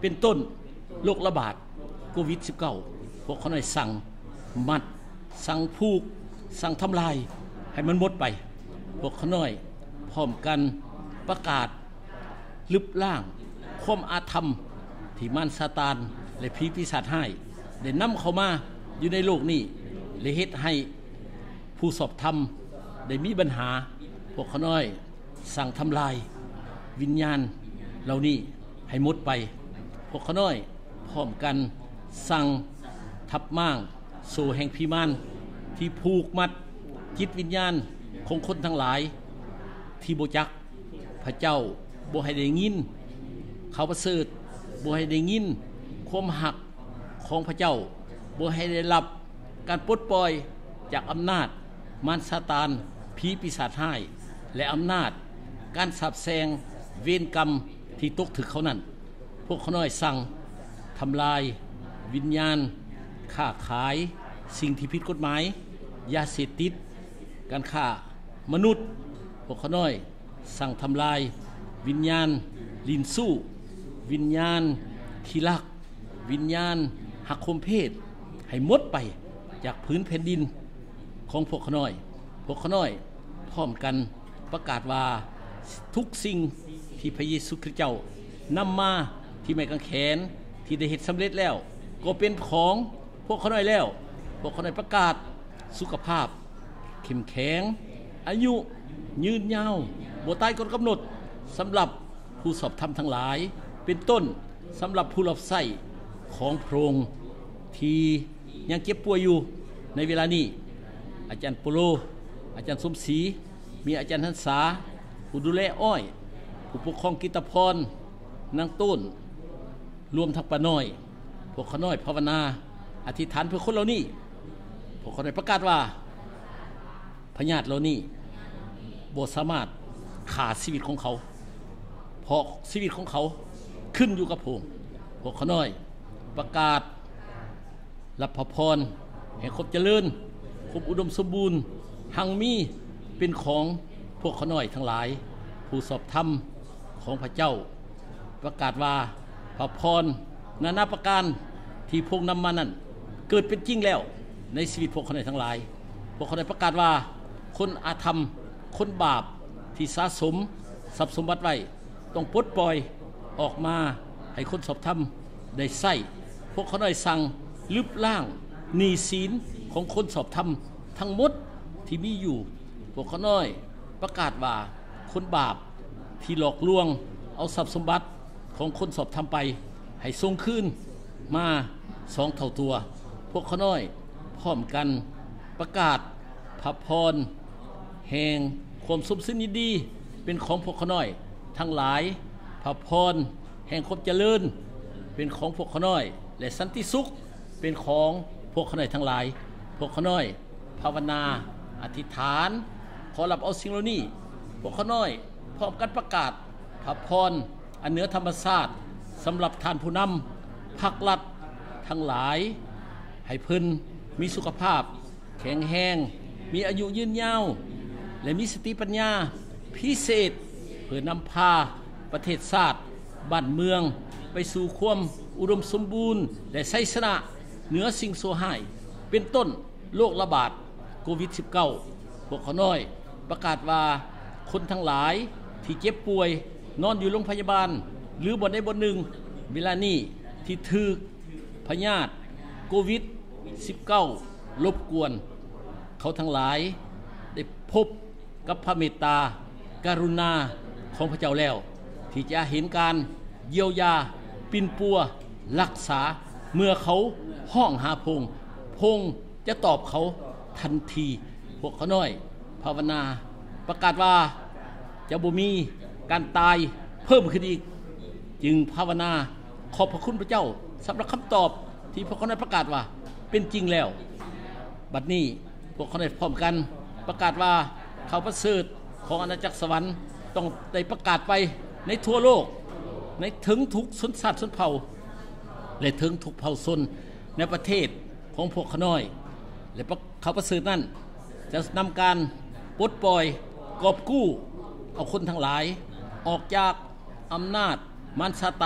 เป็นต้นโรคระบาดโควิด สิบเก้า พวกเขาหน่อยสั่งมัดสั่งผูกสั่งทำลายให้มันหมดไปพวกเขาหน่อยพร้อมกันประกาศลึบล่างความอาธรรมที่มารซาตานและผีปีศาจให้ได้นำเข้ามาอยู่ในโลกนี้และเฮ็ดให้ผู้สอบธรรมได้มีปัญหาพวกเขาน้อยสั่งทำลายวิญญาณเหล่านี้ให้หมดไปพวกเขาน้อยพร้อมกันสั่งทับม่างโซ่แห่งพิมานที่ผูกมัดจิตวิญญาณของคนทั้งหลายที่บ่จักพระเจ้าบ่ให้ได้ยินเขาประเสริฐบ่ให้ได้ยินความหักของพระเจ้าบ่ให้ได้รับการปลดปล่อยจากอำนาจมารซาตานผีปีศาจร้ายและอำนาจการสาปแช่งเวรกรรมที่ตกถึกเขานั้นพวกเขาน้อยสั่งทำลายวิญญาณค้าขายสิ่งที่ผิดกฎหมายยาเสพติดการฆ่ามนุษย์พวกเขาน้อยสั่งทำลายวิญญาณลินสู้วิญญาณขี้ลักวิญญาณหักคมเพศให้หมดไปจากพื้นแผ่นดินของพวกเขาน้อยพวกเขาน้อยพร้อมกันประกาศว่าทุกสิ่งที่พระเยซูคริสต์เจ้านำมาที่ไม้กางเขนที่ได้เฮ็ดสำเร็จแล้วก็เป็นของพวกเขาน้อยแล้วพวกเขาน้อยประกาศสุขภาพเข้มแข็งอายุยืนยาวบ่ตายก่อนกำหนดสำหรับผู้สอบธรรมทั้งหลายเป็นต้นสำหรับผู้รับใช้ของพระองค์ที่ยังเจ็บป่วยอยู่ในเวลานี้อาจารย์โปโลอาจารย์สมศรีมีอาจารย์หันษาผู้ดูแลอ้อยผู้ปกครองกิตพรนางต้นรวมทั้งป้าน้อยพวกเขาน้อยภาวนาอธิษฐานเพื่อคนเหล่านี้พวกเขาได้ประกาศว่าพญาติเหล่านี้บ่สามารถขาดชีวิตของเขาเพราะชีวิตของเขาขึ้นอยู่กับพระองค์พวกเขาน้อยประกาศรับพระพรแห่งความเจริญความอุดมสมบูรณ์หังมีเป็นของพวกเขาน้อยทั้งหลายผู้สอบธรรมของพระเจ้าประกาศว่าพระพรนานาประการที่พวกนำมานั้นเกิดเป็นจริงแล้วในชีวิตพวกเขาน้อยทั้งหลายพวกเขาได้ประกาศว่าคนอาธรรมคนบาปที่สะสมทรัพย์สมบัติไว้ต้องปลดปล่อยออกมาให้คนสอบธรรมได้ใช้พวกเขาน้อยสั่งลึบล่างหนี้สินของคนสอบธรรมทั้งหมดที่มีอยู่พวกเขาน้อยประกาศว่าคนบาปที่หลอกลวงเอาทรัพย์สมบัติของคนสอบธรรมไปให้ส่งคืนมาสองเท่าตัวพวกเขาน้อยพร้อมกันประกาศพระพรแห่งความสมสิ้นยินดีเป็นของพวกเขาน้อยทั้งหลายพระพรแห่งความเจริญเป็นของพวกเขาน้อยและสันติสุขเป็นของพวกเขาน้อยทั้งหลายพวกเขาน้อยภาวนาอธิษฐานขอรับเอาสิ่งเหล่านี้พวกเขาน้อยพร้อมกันประกาศพระพรอันเหนือธรรมชาติสำหรับท่านผู้นำภาครัฐทั้งหลายให้เพิ่นมีสุขภาพแข็งแรงมีอายุยืนยาวและมีสติปัญญาพิเศษเพื่อนำพาประเทศชาติบ้านเมืองไปสู่ความอุดมสมบูรณ์และชัยชนะเหนือสิ่งชั่วร้ายเป็นต้นโรคระบาดโควิด สิบเก้า พวกเขาน้อยประกาศว่าคนทั้งหลายที่เจ็บป่วยนอนอยู่โรงพยาบาลหรือบ่ใดบ่หนึ่งเวลานี้ที่ถูกพยาธิโควิด สิบเก้า รบกวนเขาทั้งหลายได้พบกับพระเมตตากรุณาของพระเจ้าแล้วที่จะเห็นการเยียวยาปิ่นปัวรักษาเมื่อเขาห้องหาพงพงจะตอบเขาทันทีพวกเขาน้อยภาวนาประกาศว่าจะบ่มีการตายเพิ่มขึ้นอีกจึงภาวนาขอบพระคุณพระเจ้าสำหรับคำตอบที่พวกเขาได้ประกาศว่าเป็นจริงแล้วบัดนี้พวกเขาได้พร้อมกันประกาศว่าข่าวประเสริฐของอาณาจักรสวรรค์ต้องได้ประกาศไปในทั่วโลกในถึงทุกชนชาติชนเผ่าและถึงทุกเผ่าชนในประเทศของพวกเขาน้อยและข่าวประเสริฐนั้นจะนำการปลดปล่อยกอบกู้เอาคนทั้งหลายออกจากอำนาจมารซาตาน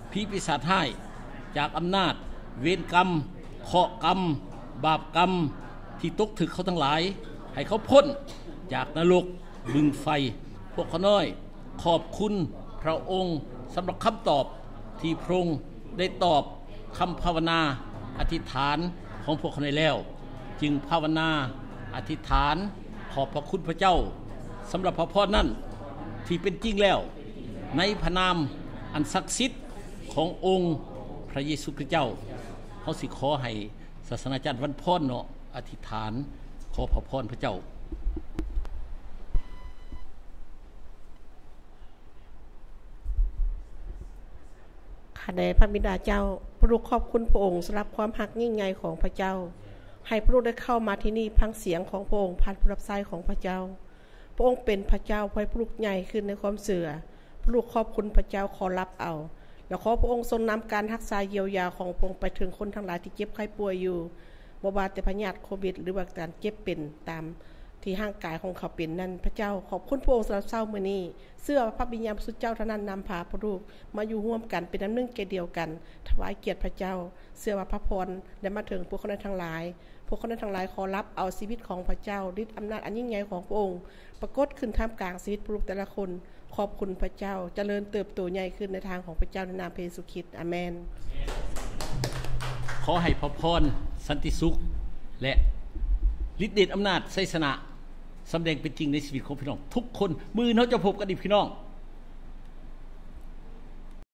ผีปีศาจร้ายจากอำนาจเวรกรรมเคราะห์กรรมบาปกรรมที่ตกถึกเขาทั้งหลายให้เขาพ้นจากนรกบึงไฟพวกเขาน้อยขอบคุณพระองค์สำหรับคำตอบที่พระองค์ได้ตอบคำภาวนาอธิษฐานของพวกเขาในแล้วจึงภาวนาอธิษฐานขอบพระคุณพระเจ้าสำหรับพระพรนั้นที่เป็นจริงแล้วในพระนามอันศักดิ์สิทธิ์ขององค์พระเยซูคริสต์เจ้าเขาสิขอให้ศาสนาจารย์วันพรเนาะอธิษฐานขอพระพรพระเจ้าข้าแต่พระบิดาเจ้าพระลูกขอบคุณพระองค์สำหรับความหักยิ่งใหญ่ของพระเจ้าให้พระลูกได้เข้ามาที่นี่พังเสียงของพระองค์ผ่านผู้รับใช้ของพระเจ้าพระองค์เป็นพระเจ้าให้พระลูกใหญ่ขึ้นในความเสื่อพระลูกขอบคุณพระเจ้าขอรับเอาแล้วขอพระองค์ทรงนำการรักษาเยียวยาของพระองค์ไปถึงคนทั้งหลายที่เจ็บไข้ป่วยอยู่บ่ว่าแต่พยาธิโควิดหรือว่าการเจ็บเป็นตามที่ร่างกายของเขาเป็นนั้นพระเจ้าขอบคุณพระองค์สำหรับเช้ามื้อนี้เสื้อพระบิญญาณสุดเจ้าเท่านั้นนำพาพระลูกมาอยู่ร่วมกันเป็นน้ำหนึ่งเกเดียวกันถวายเกียรติพระเจ้าเสื้อว่าพระพรได้มาถึงพวกคนทั้งหลายพวกคนทั้งหลายขอรับเอาชีวิตของพระเจ้าฤทธิ์อำนาจอันยิ่งใหญ่ของพระองค์ปรากฏขึ้นท่ามกลางชีวิตพระลูกแต่ละคนขอบคุณพระเจ้าเจริญเติบโตใหญ่ขึ้นในทางของพระเจ้าในนามพระเยซูคริสต์อาเมนขอให้พระพรสันติสุขและฤทธิ์เดชอำนาจไสยชนะสำแดงเป็นจริงในชีวิตของพี่น้องทุกคนมือเขาจะพบกันอีกพี่น้อง